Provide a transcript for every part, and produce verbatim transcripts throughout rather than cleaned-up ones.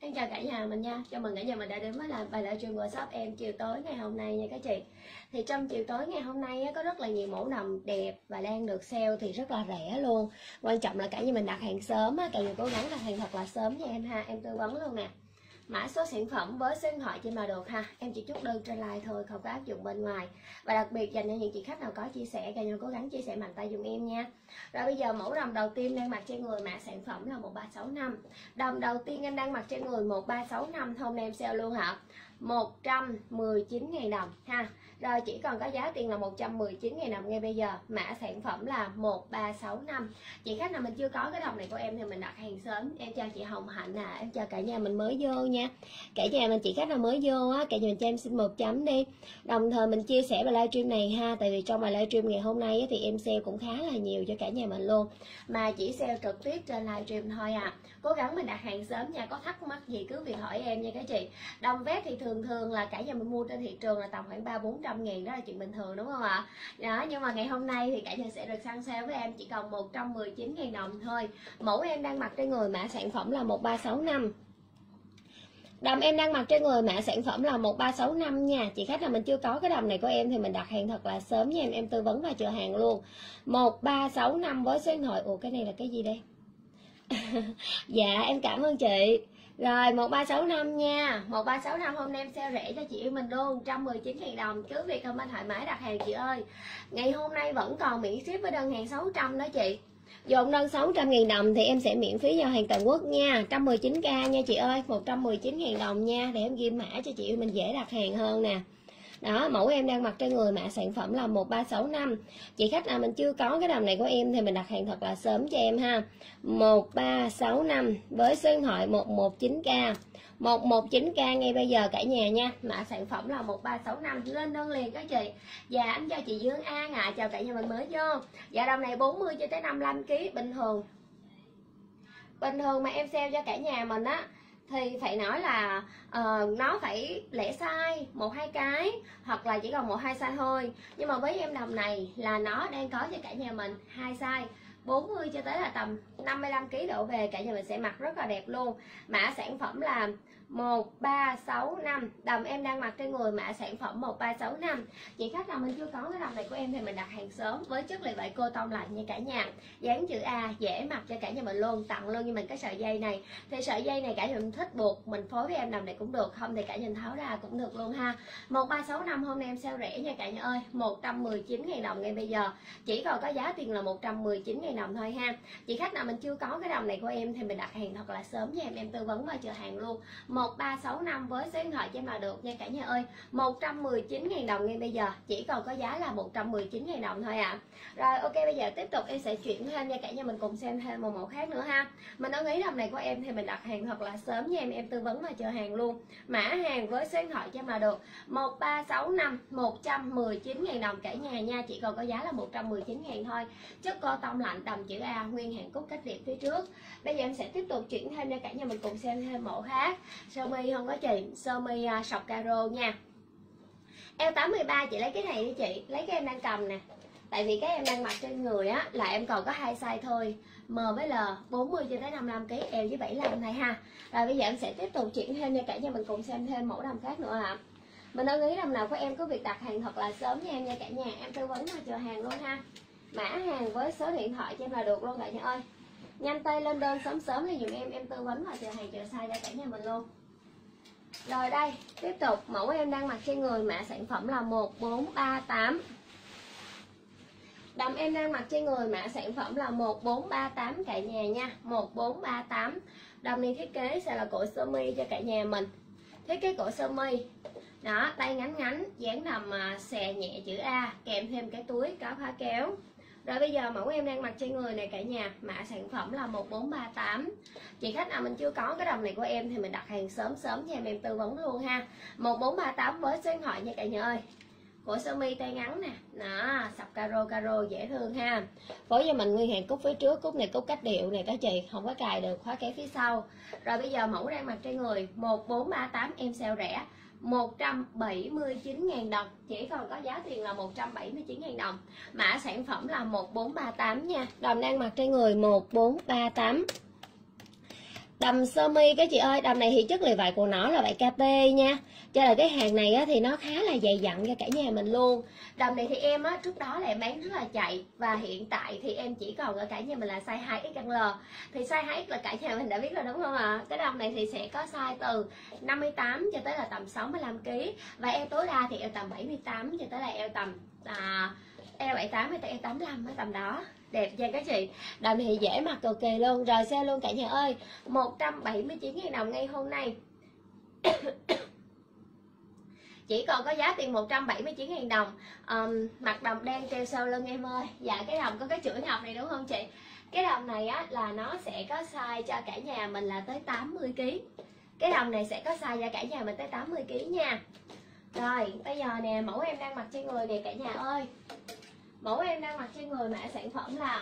Em chào cả nhà mình nha. Chào mừng cả nhà mình đã đến với lại bài livestream của shop em chiều tối ngày hôm nay nha các chị. Thì trong chiều tối ngày hôm nay có rất là nhiều mẫu đầm đẹp và đang được sale thì rất là rẻ luôn. Quan trọng là cả nhà mình đặt hàng sớm, cả nhà cố gắng đặt hàng thật là sớm nha em ha. Em tư vấn luôn nè. Mã số sản phẩm với số điện thoại trên mà được ha. Em chỉ chốt đơn trên like thôi, không có áp dụng bên ngoài. Và đặc biệt dành cho những chị khách nào có chia sẻ, cả nhà cố gắng chia sẻ mạnh tay dùm em nha. Rồi bây giờ mẫu đầm đầu tiên đang mặc trên người, mã sản phẩm là một ba sáu năm. Đầm đầu tiên em đang mặc trên người một ba sáu năm, hôm nay em sale luôn hả? một trăm mười chín nghìn đồng ha. Rồi chỉ còn có giá tiền là một trăm mười chín nghìn đồng ngay bây giờ. Mã sản phẩm là một ba sáu năm. Chị khách nào mình chưa có cái đầm này của em thì mình đặt hàng sớm. Em chào chị Hồng Hạnh nè, à. Em chào cả nhà mình mới vô nha. Cả nhà mình chị khách nào mới vô á, cả nhà mình cho em xin một chấm đi. Đồng thời mình chia sẻ bài livestream này ha, tại vì trong bài livestream ngày hôm nay á, thì em sale cũng khá là nhiều cho cả nhà mình luôn. Mà chỉ sale trực tiếp trên livestream thôi à. Cố gắng mình đặt hàng sớm nha, có thắc mắc gì cứ việc hỏi em nha các chị. Đầm vest thì thường thường là cả nhà mình mua trên thị trường là tầm khoảng ba bốn trăm nghìn, đó là chuyện bình thường đúng không ạ? Đó, nhưng mà ngày hôm nay thì cả nhà sẽ được săn sale với em chỉ còn một trăm mười chín nghìn đồng thôi. Mẫu em đang mặc trên người, mã sản phẩm là một ba sáu năm. Đầm em đang mặc trên người, mã sản phẩm là một ba sáu năm nha. Chị khách nào mình chưa có cái đầm này của em thì mình đặt hàng thật là sớm nha em, em tư vấn và chờ hàng luôn. một ba sáu năm với số điện thoại. Ủa cái này là cái gì đây? Dạ em cảm ơn chị. Rồi một ba sáu năm nha. một ba sáu năm hôm nay em sale rẻ cho chị yêu mình luôn, một trăm mười chín nghìn đồng. Cứ việc comment thoải mái đặt hàng chị ơi. Ngày hôm nay vẫn còn miễn ship với đơn hàng sáu trăm đó chị. Dồn đơn sáu trăm nghìn đồng thì em sẽ miễn phí giao hàng toàn quốc nha. một trăm mười chín k nha chị ơi, một trăm mười chín nghìn đồng nha. Để em ghi mã cho chị yêu mình dễ đặt hàng hơn nè. Đó, mẫu em đang mặc trên người, mã sản phẩm là một ba sáu năm. Chị khách nào mình chưa có cái đầm này của em thì mình đặt hàng thật là sớm cho em ha. một ba sáu năm với số điện thoại một một chín k. một một chín k ngay bây giờ cả nhà nha. Mã sản phẩm là một ba sáu năm, lên đơn liền các chị. Dạ anh chào chị Dương An ạ, à. Chào cả nhà mình mới vô. Dạ đầm này bốn mươi cho tới năm mươi lăm ki lô gam bình thường. Bình thường mà em sale cho cả nhà mình á thì phải nói là uh, nó phải lẻ size một hai cái hoặc là chỉ còn một hai size thôi, nhưng mà với em đầm này là nó đang có cho cả nhà mình hai size, bốn mươi cho tới là tầm năm mươi lăm ki lô gam đổ về, cả nhà mình sẽ mặc rất là đẹp luôn. Mã sản phẩm là một ba sáu năm. Đầm em đang mặc trên người, mã sản phẩm một ba sáu năm. Chị khách nào mình chưa có cái đầm này của em thì mình đặt hàng sớm với chất liệu vải cô tông lạnh nha cả nhà. Dáng chữ A, dễ mặc cho cả nhà mình luôn. Tặng luôn như mình cái sợi dây này. Thì sợi dây này cả nhà mình thích buộc mình phối với em đầm này cũng được, không thì cả nhà mình tháo ra cũng được luôn ha. một ba sáu năm hôm nay em sale rẻ nha cả nhà ơi, một trăm mười chín nghìn đồng ngay bây giờ. Chỉ còn có giá tiền là một trăm mười chín nghìn đồng thôi ha. Chị khách nào mình chưa có cái đầm này của em thì mình đặt hàng thật là sớm nha em, em tư vấn và chờ hàng luôn. một ba sáu năm với số điện thoại cho em là được nha cả nhà ơi. một trăm mười chín nghìn đồng ngay bây giờ, chỉ còn có giá là một trăm mười chín nghìn đồng thôi ạ. À. Rồi ok, bây giờ tiếp tục em sẽ chuyển thêm nha cả nhà mình cùng xem thêm một mẫu khác nữa ha. Mình đã nghĩ đầm này của em thì mình đặt hàng thật là sớm nha em, em tư vấn và chờ hàng luôn. Mã hàng với số điện thoại cho em là được. một ba sáu năm, một trăm mười chín nghìn đồng cả nhà nha, chỉ còn có giá là một trăm mười chín nghìn thôi. Chất cô tông lạnh, đầm chữ A, nguyên hàng cúc cách điệp phía trước. Bây giờ em sẽ tiếp tục chuyển thêm cho cả nhà mình cùng xem thêm mẫu khác. Sơ mi không có chị, sơ mi uh, sọc caro nha. Eo tám mươi ba chị lấy cái này đi chị, lấy cái em đang cầm nè. Tại vì cái em đang mặc trên người á là em còn có hai size thôi, M với L, bốn mươi cho tới năm mươi lăm ki lô gam, L với bảy mươi lăm này ha. Rồi bây giờ em sẽ tiếp tục chuyển thêm cho cả nhà mình cùng xem thêm mẫu đầm khác nữa ạ. À. Mình đã nghĩ đầm nào của em có việc đặt hàng thật là sớm nha em nha cả nhà, em tư vấn và chờ hàng luôn ha. Mã hàng với số điện thoại cho em là được luôn cả nhà ơi. Nhanh tay lên đơn sớm sớm thì dùm em, em tư vấn và chờ hàng chờ size cho cả nhà mình luôn. Rồi đây, tiếp tục mẫu em đang mặc trên người, mã sản phẩm là một bốn ba tám. Đầm em đang mặc trên người, mã sản phẩm là một bốn ba tám cả nhà nha, một bốn ba tám. Đầm này thiết kế sẽ là cổ sơ mi cho cả nhà mình. Thiết kế cổ sơ mi. Đó, tay ngắn ngắn, dáng đầm xè nhẹ chữ A, kèm thêm cái túi có khóa kéo. Rồi bây giờ mẫu em đang mặc trên người này cả nhà, mã sản phẩm là một bốn ba tám. Chị khách nào mình chưa có cái đầm này của em thì mình đặt hàng sớm sớm cho em, em tư vấn luôn ha. một bốn ba tám với số điện thoại nha cả nhà ơi. Cổ sơ mi tay ngắn nè, đó, sọc caro caro dễ thương ha. Phối cho mình nguyên hàng cúc phía trước, cúc này cúc cách điệu này các chị, không có cài được, khóa kéo phía sau. Rồi bây giờ mẫu đang mặc trên người, một bốn ba tám em sale rẻ, một trăm bảy mươi chín nghìn đồng, chỉ còn có giá tiền là một trăm bảy mươi chín nghìn đồng. Mã sản phẩm là một bốn ba tám nha. Đầm đang mặc trên người một bốn ba tám. Đầm sơ mi các chị ơi, đầm này thì chất liệu vải của nó là vải ca pê nha, cho là cái hàng này á, thì nó khá là dày dặn cho cả nhà mình luôn. Đầm này thì em á, trước đó là em bán rất là chạy, và hiện tại thì em chỉ còn ở cả nhà mình là size hai ích L. Thì size hai ích là cả nhà mình đã biết rồi đúng không ạ? À? Cái đầm này thì sẽ có size từ năm mươi tám cho tới là tầm sáu mươi lăm ki lô gam, và eo tối đa thì eo tầm bảy mươi tám cho tới là eo tầm à, eo bảy mươi tám hay tới eo tám mươi lăm, tầm đó. Đẹp nha các chị. Đầm thì dễ mặc cực kỳ luôn. Rồi sale luôn cả nhà ơi, một trăm bảy mươi chín nghìn đồng ngay hôm nay. Chỉ còn có giá tiền một trăm bảy mươi chín nghìn đồng. um, Mặt đầm đen treo sau lưng em ơi. Dạ cái đầm có cái chuỗi ngọc này đúng không chị? Cái đầm này á là nó sẽ có size cho cả nhà mình là tới tám mươi ki lô gam. Cái đầm này sẽ có size cho cả nhà mình tới tám mươi ki lô gam nha. Rồi bây giờ nè, mẫu em đang mặc trên người nè cả nhà ơi. Mẫu em đang mặc trên người mã sản phẩm là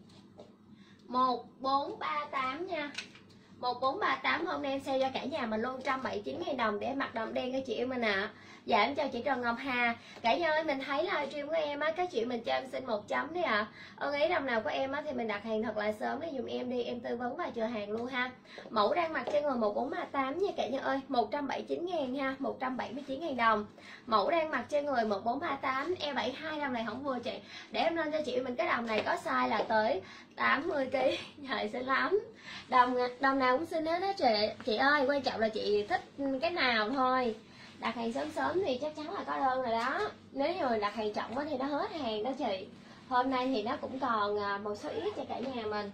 một bốn ba tám nha. Một bốn ba tám hôm nay em sale cho cả nhà mình luôn một trăm bảy mươi chín nghìn đồng để mặc đầm đen các chị em mình ạ. À. Dạ em chào chị Trần Ngọc Hà. Cả nhà ơi, mình thấy livestream của em á, các chị mình cho em xin một chấm đi ạ. À. Ơn ý đầm nào của em á thì mình đặt hàng thật là sớm để dùm em đi, em tư vấn và chờ hàng luôn ha. Mẫu đang mặc trên người một bốn ba tám nha cả nhà ơi, một trăm bảy mươi chín nghìn ha, một trăm bảy mươi chín nghìn đồng. Mẫu đang mặc trên người một bốn ba tám, e bảy mươi hai đầm này không vừa chị. Để em lên cho chị mình cái đầm này có size là tới tám mươi ki lô gam. Trời xinh lắm. Đầm đầm nào cũng xinh hết đó chị. Chị ơi, quan trọng là chị thích cái nào thôi. Đặt hàng sớm sớm thì chắc chắn là có đơn rồi đó. Nếu như mà đặt hàng chậm quá thì nó hết hàng đó chị. Hôm nay thì nó cũng còn một số ít cho cả nhà mình.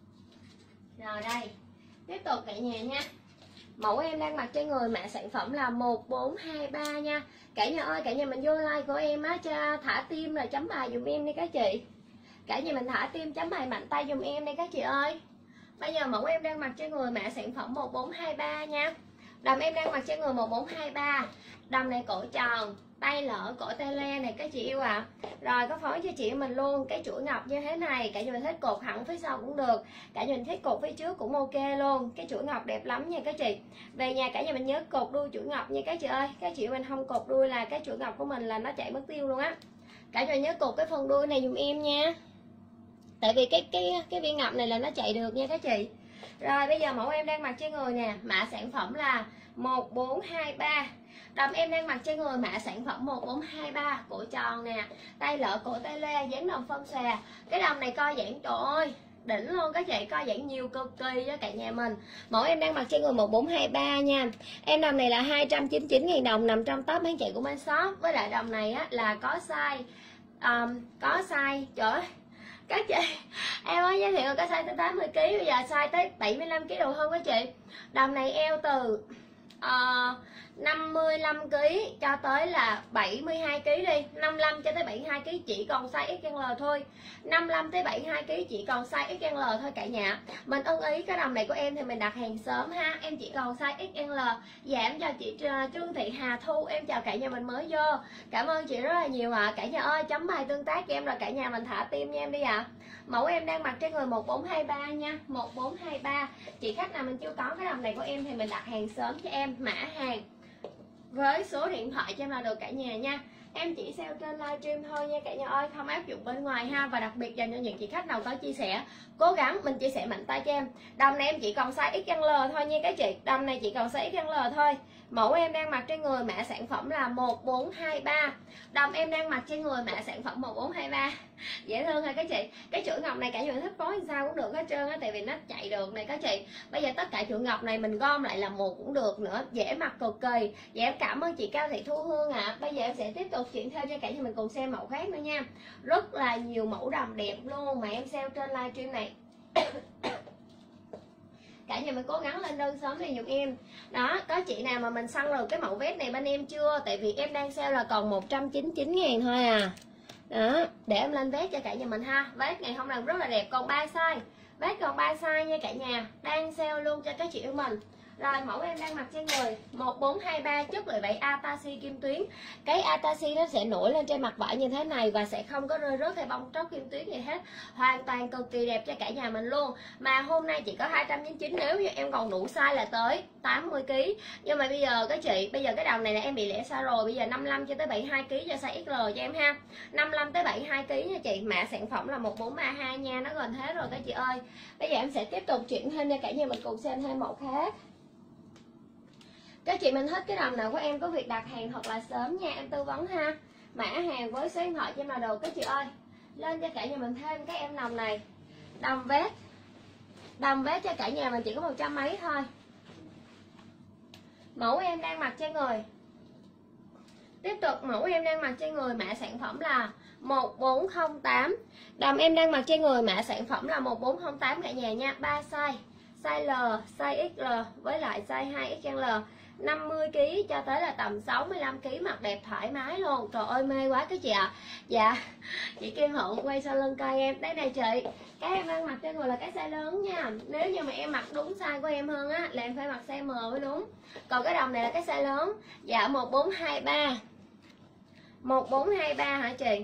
Rồi đây, tiếp tục cả nhà nha. Mẫu em đang mặc trên người mã sản phẩm là một bốn hai ba nha. Cả nhà ơi, cả nhà mình vô like của em á, cho thả tim là chấm bài dùm em đi các chị. Cả nhà mình thả tim chấm bài mạnh tay dùm em đi các chị ơi. Bây giờ mẫu em đang mặc trên người mã sản phẩm một bốn hai ba nha. Đầm em đang mặc trên người một bốn hai ba. Đầm này cổ tròn, tay lỡ, cổ tay le này các chị yêu ạ. À. Rồi có phối cho chị mình luôn cái chuỗi ngọc như thế này. Cả nhà mình thích cột hẳn phía sau cũng được, cả nhà mình thích cột phía trước cũng ok luôn. Cái chuỗi ngọc đẹp lắm nha các chị. Về nhà cả nhà mình nhớ cột đuôi chuỗi ngọc nha các chị ơi. Các chị mình không cột đuôi là cái chuỗi ngọc của mình là nó chạy mất tiêu luôn á. Cả nhà nhớ cột cái phần đuôi này dùm em nha. Tại vì cái cái cái viên ngọc này là nó chạy được nha các chị. Rồi bây giờ mẫu em đang mặc trên người nè, mã sản phẩm là một bốn hai ba. Đầm em đang mặc trên người mã sản phẩm một bốn hai ba, cổ tròn nè, tay lỡ, cổ tay le, dáng đầm phân xòe. Cái đầm này co giãn, trời ơi đỉnh luôn các chị, co giãn nhiều cực kỳ cho cả nhà mình. Mẫu em đang mặc trên người một bốn hai ba nha. Em đầm này là hai trăm chín mươi chín nghìn đồng, nằm trong top bán chạy của bên shop. Với lại đầm này á là có size um, có size, trời ơi các chị, em mới giới thiệu có size tới tám mươi ki lô gam, bây giờ size tới bảy mươi lăm ki lô gam được không các chị? Đầm này eo từ uh, năm mươi lăm ki lô gam cho tới là bảy mươi hai ki lô gam đi, năm mươi lăm cho tới bảy mươi hai ki lô gam chỉ còn size ích lờ thôi. năm mươi lăm tới bảy mươi hai ki lô gam chỉ còn size ích lờ thôi cả nhà. Mình ưng ý cái đầm này của em thì mình đặt hàng sớm ha. Em chỉ còn size ích lờ. Dạ em chào chị Trương Thị Hà Thu, em chào cả nhà mình mới vô. Cảm ơn chị rất là nhiều ạ. À. Cả nhà ơi, chấm bài tương tác cho em rồi cả nhà mình thả tim nha em đi ạ. À. Mẫu em đang mặc trên người một bốn hai ba nha, một bốn hai ba. Chị khách nào mình chưa có cái đầm này của em thì mình đặt hàng sớm cho em, mã hàng với số điện thoại cho em là được cả nhà nha. Em chỉ sale trên livestream thôi nha cả nhà ơi, không áp dụng bên ngoài ha. Và đặc biệt dành cho những chị khách nào có chia sẻ, cố gắng mình chia sẻ mạnh tay cho em. Đầm này em chỉ còn size ích lờ thôi nha các chị. Đầm này chỉ còn size ích lờ thôi. Mẫu em đang mặc trên người mã sản phẩm là một bốn hai ba. Đầm em đang mặc trên người mã sản phẩm một bốn hai ba. Dễ thương ha các chị. Cái chuỗi ngọc này cả nhà thích phối sao cũng được hết trơn á, tại vì nó chạy được này các chị. Bây giờ tất cả chuỗi ngọc này mình gom lại là một cũng được nữa, dễ mặc cực kỳ. Dạ em cảm ơn chị Cao Thị Thu Hương ạ. À. Bây giờ em sẽ tiếp tục chuyển theo cho cả nhà mình cùng xem mẫu khác nữa nha. Rất là nhiều mẫu đầm đẹp luôn mà em sale trên livestream này. Cả nhà mình cố gắng lên đơn sớm thì dùm em. Đó, có chị nào mà mình săn được cái mẫu vest này bên em chưa? Tại vì em đang sale là còn một trăm chín mươi chín ngàn thôi à. Đó, để em lên vest cho cả nhà mình ha. Vest ngày hôm nay rất là đẹp, còn ba size. Vest còn ba size nha cả nhà. Đang sale luôn cho các chị của mình. Rồi mẫu em đang mặc trên người một bốn hai ba, chất liệu vậy Atashi kim tuyến. Cái Atashi nó sẽ nổi lên trên mặt vải như thế này và sẽ không có rơi rớt hay bong tróc kim tuyến gì hết. Hoàn toàn cực kỳ đẹp cho cả nhà mình luôn. Mà hôm nay chỉ có hai trăm chín mươi chín, nếu như em còn đủ size là tới tám mươi ki lô gam. Nhưng mà bây giờ cái chị, bây giờ cái đầm này là em bị lẻ size rồi, bây giờ năm mươi lăm cho tới bảy mươi hai ki lô gam cho size ích lờ cho em ha. năm mươi lăm tới bảy mươi hai ki lô gam nha chị. Mã sản phẩm là một bốn ba hai nha, nó gần hết rồi các chị ơi. Bây giờ em sẽ tiếp tục chuyển thêm cho cả nhà mình cùng xem thêm mẫu khác. Các chị mình thích cái đầm nào của em có việc đặt hàng thật là sớm nha, em tư vấn ha. Mã hàng với số điện thoại cho em là đồ các chị ơi. Lên cho cả nhà mình thêm cái em đầm này. Đầm vest. Đầm vest cho cả nhà mình chỉ có một trăm mấy thôi. Mẫu em đang mặc trên người. Tiếp tục mẫu em đang mặc trên người, mã sản phẩm là một bốn không tám. Đầm em đang mặc trên người, mã sản phẩm là một bốn không tám cả nhà nha. ba size. Size L, size ích lờ với lại size hai ích lờ. năm mươi ki lô gam cho tới là tầm sáu mươi lăm ki lô gam, mặc đẹp thoải mái luôn. Trời ơi mê quá các chị ạ. À. Dạ chị Kim Hậu quay sau lưng coi em. Đây này chị, cái em đang mặc trên người là cái size lớn nha. Nếu như mà em mặc đúng size của em hơn á là em phải mặc size M mới đúng. Còn cái đầm này là cái size lớn. Dạ một bốn hai ba. một bốn hai ba hả chị?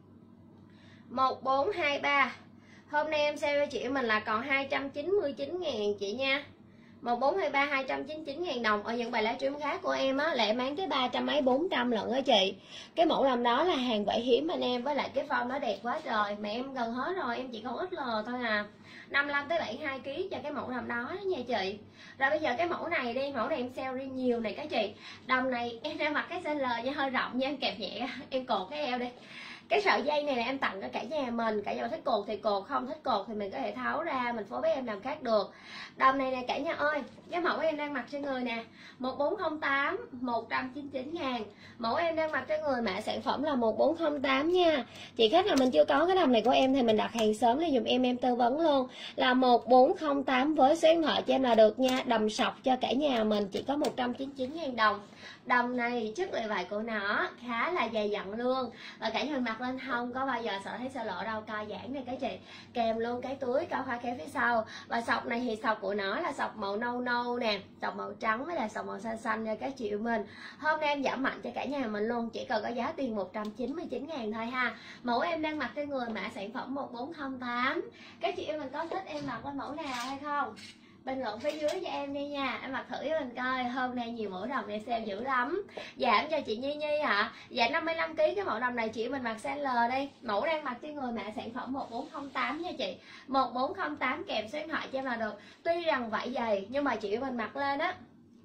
một bốn hai ba. Hôm nay em sale cho chị mình là còn hai trăm chín mươi chín ngàn chị nha. một bốn hai ba hai trăm chín mươi chín ngàn đồng. Ở những bài livestream khác của em á là em bán tới ba trăm mấy bốn trăm lận á chị. Cái mẫu đầm đó là hàng vải hiếm anh em, với lại cái form nó đẹp quá trời. Mà em gần hết rồi, em chỉ còn ít lờ thôi à. năm mươi lăm tới bảy mươi hai ki lô gam cho cái mẫu đầm đó nha chị. Rồi bây giờ cái mẫu này đi, mẫu này em sale riêng nhiều này các chị. Đầm này em đang mặc cái size L nha, hơi rộng nha, em kẹp nhẹ, em cột cái eo đi. Cái sợi dây này là em tặng cho cả nhà mình. Cả nhà thích cột thì cột, không thích cột thì mình có thể tháo ra, mình phối với em làm khác được. Đầm này nè cả nhà ơi, cái mẫu em đang mặc trên người nè, một bốn không tám, một trăm chín mươi chín ngàn. Mẫu em đang mặc trên người, mã sản phẩm là một bốn không tám nha. Chị khách nào mình chưa có cái đầm này của em thì mình đặt hàng sớm để dùm em, em tư vấn luôn. Là một bốn không tám với số điện thoại cho em là được nha. Đầm sọc cho cả nhà mình chỉ có một trăm chín mươi chín ngàn đồng. Đầm này chất liệu vải của nó khá là dày dặn luôn. Và cả nhà mặc lên không có bao giờ sợ thấy sợ lộ đâu. Coi giãn này các chị. Kèm luôn cái túi cao khoa kéo phía sau. Và sọc này thì sọc của nó là sọc màu nâu nâu nè, sọc màu trắng với là sọc màu xanh xanh nha các chị yêu mình. Hôm nay em giảm mạnh cho cả nhà mình luôn, chỉ cần có giá tiền một trăm chín mươi chín ngàn thôi ha. Mẫu em đang mặc trên người, mã sản phẩm một bốn không tám. Các chị yêu mình có thích em mặc bên mẫu nào hay không? Bình luận phía dưới cho em đi nha, em mặc thử cho mình coi. Hôm nay nhiều mẫu đầm em xem dữ lắm. Giảm cho chị Nhi Nhi hả? À? Dạ năm mươi lăm ki lô gam cái mẫu đầm này chị mình mặc size L đi. Mẫu đang mặc trên người, mã sản phẩm một bốn không tám nha chị. một bốn không tám kèm số điện thoại cho em là được. Tuy rằng vải dày nhưng mà chị mình mặc lên á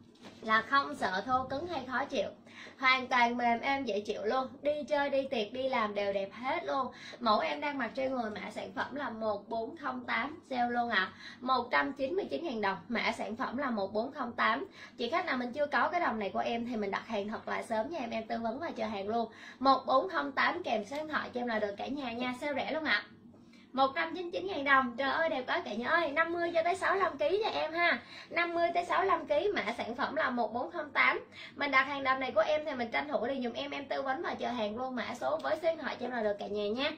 là không sợ thô cứng hay khó chịu, hoàn toàn mềm êm dễ chịu luôn. Đi chơi đi tiệc đi làm đều đẹp hết luôn. Mẫu em đang mặc trên người, mã sản phẩm là một bốn không tám, sale luôn ạ. À. một trăm chín mươi chín ngàn đồng, mã sản phẩm là một bốn không tám. Chị khách nào mình chưa có cái đầm này của em thì mình đặt hàng thật là sớm nha em, em tư vấn và chờ hàng luôn. một bốn không tám kèm số điện thoại cho em là được cả nhà nha, sale rẻ luôn ạ. À. một trăm chín mươi chín ngàn đồng. Trời ơi đẹp quá cả nhà ơi. Năm mươi cho tới sáu mươi lăm ki lô gam cho em ha. năm mươi tới sáu mươi lăm ki lô gam, mã sản phẩm là một bốn không tám. Mình đặt hàng đầm này của em thì mình tranh thủ đi dùm em, em tư vấn và chờ hàng luôn. Mã số với số điện thoại cho em là được cả nhà nha.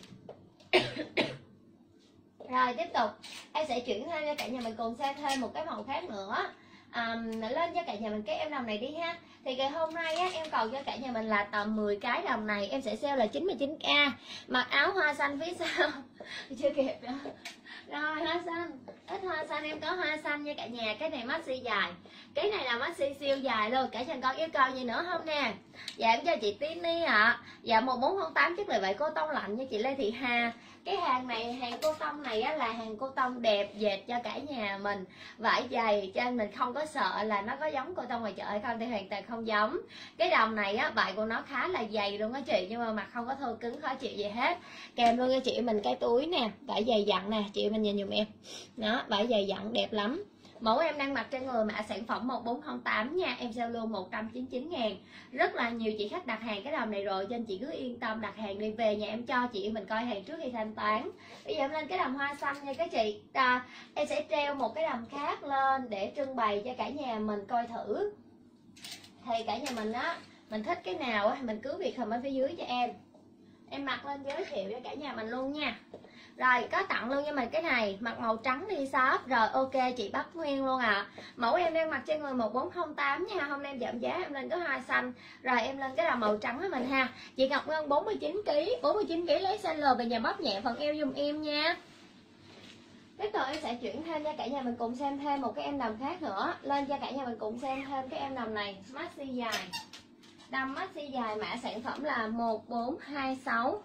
Rồi tiếp tục em sẽ chuyển sang cho cả nhà mình cùng xem thêm một cái màu khác nữa. À, lên cho cả nhà mình cái em đầm này đi ha. Thì ngày hôm nay á, em còn cho cả nhà mình là tầm mười cái đầm này. Em sẽ sale là chín mươi chín k. Mặc áo hoa xanh phía sau chưa kịp nữa. Rồi hoa xanh, ít hoa xanh em có hoa xanh nha cả nhà. Cái này maxi dài, cái này là maxi siêu dài luôn. Cả nhà con yêu cầu gì nữa không nè? Dạ em cho chị Tini ạ. À. Dạ một bốn không tám chất liệu vải cô tông lạnh nha chị Lê Thị Hà. Cái hàng này, hàng cô tông này á, là hàng cô tông đẹp dệt cho cả nhà mình. Vải dày cho nên mình không có sợ là nó có giống cô tông ngoài chợ hay không, thì hoàn toàn không giống. Cái đầm này á, vải của nó khá là dày luôn á chị, nhưng mà mặt không có thô cứng khó chịu gì hết. Kèm luôn cho chị mình cái túi nè, vải dày dặn nè, chị mình nhìn dùm em. Đó, vải dày dặn đẹp lắm. Mẫu em đang mặc trên người, mã sản phẩm một bốn không tám nha. Em sale luôn một trăm chín mươi chín ngàn. Rất là nhiều chị khách đặt hàng cái đầm này rồi, cho nên chị cứ yên tâm đặt hàng đi, về nhà em cho chị mình coi hàng trước khi thanh toán. Bây giờ em lên cái đầm hoa xanh nha các chị. À, em sẽ treo một cái đầm khác lên để trưng bày cho cả nhà mình coi thử. Thì cả nhà mình á, mình thích cái nào á mình cứ việc comment ở phía dưới cho em. Em mặc lên giới thiệu cho cả nhà mình luôn nha. Rồi có tặng luôn cho mình cái này, mặc màu trắng đi shop. Rồi ok chị Bắc Nguyên luôn ạ. À. Mẫu em đang mặc trên người một bốn không tám nha. Hôm nay em giảm giá em lên có hai xanh. Rồi em lên cái là màu trắng với mình ha. Chị Ngọc Ngân bốn mươi chín ki lô gam, bốn mươi chín ki lô gam lấy size L về nhà bóp nhẹ phần eo giùm em nha. Tiếp tục em sẽ chuyển thêm cho cả nhà mình cùng xem thêm một cái em đầm khác nữa. Lên cho cả nhà mình cùng xem thêm cái em đầm này, maxi dài. Đầm maxi dài, mã sản phẩm là một bốn hai sáu.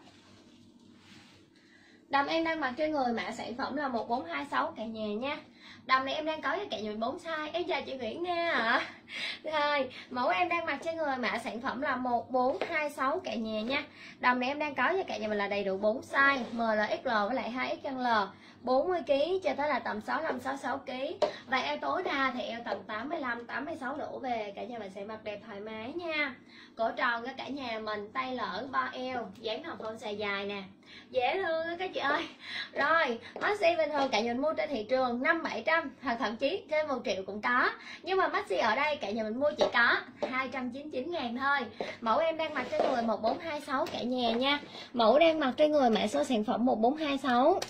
Đầm em đang mặc trên người, mã sản phẩm là một bốn hai sáu cả nhà nha. Đầm này em đang có cho cả nhà mình bốn size. Em chào chị Nguyễn Nga ạ. Rồi, mẫu em đang mặc trên người, mã sản phẩm là một bốn hai sáu cả nhà nha. Đầm này em đang có cho cả nhà mình là đầy đủ bốn size, M L X L với lại hai X L. bốn mươi ki lô gam cho tới là tầm sáu mươi lăm sáu mươi sáu ki lô gam. Và eo tối đa thì eo tầm tám mươi lăm tám mươi sáu đổ về, cả nhà mình sẽ mặc đẹp thoải mái nha. Cổ tròn cho cả nhà mình, tay lỡ ba eo, dáng hồng không xài dài nè. Dễ thương đó các chị ơi. Rồi, maxi bình thường cả nhà mình mua trên thị trường năm bảy trăm hoặc thậm chí trên một triệu cũng có. Nhưng mà maxi ở đây cả nhà mình mua chỉ có hai trăm chín mươi chín ngàn thôi. Mẫu em đang mặc trên người một bốn hai sáu cả nhà nha. Mẫu đang mặc trên người, mã số sản phẩm một bốn hai sáu.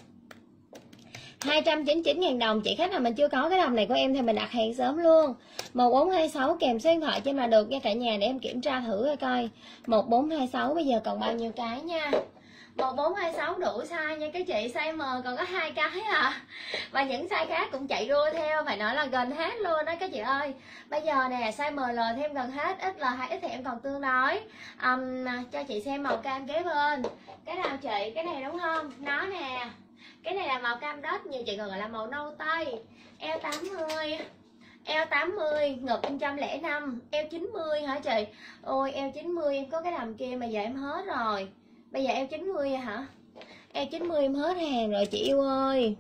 hai trăm chín mươi chín ngàn đồng. Chị khách nào mình chưa có cái đầm này của em thì mình đặt hàng sớm luôn. một bốn hai sáu kèm số điện thoại cho em là được nha cả nhà, để em kiểm tra thử coi coi. một bốn hai sáu bây giờ còn bao nhiêu cái nha. một bốn hai sáu đủ size nha các chị, size M còn có hai cái à. Và những size khác cũng chạy đua theo, phải nói là gần hết luôn đó các chị ơi. Bây giờ nè, size M L thêm gần hết, X L hai X thì em còn tương đối. um, Cho chị xem màu cam kế bên. Cái nào chị? Cái này đúng không? Nó nè. Cái này là màu cam đất, nhiều chị còn gọi là màu nâu tây. Eo tám mươi, eo tám mươi, ngực một trăm lẻ năm, eo chín mươi hả chị? Ôi eo chín mươi em có cái đầm kia mà giờ em hết rồi. Bây giờ eo chín mươi hả? Eo chín mươi em hết hàng rồi chị yêu ơi.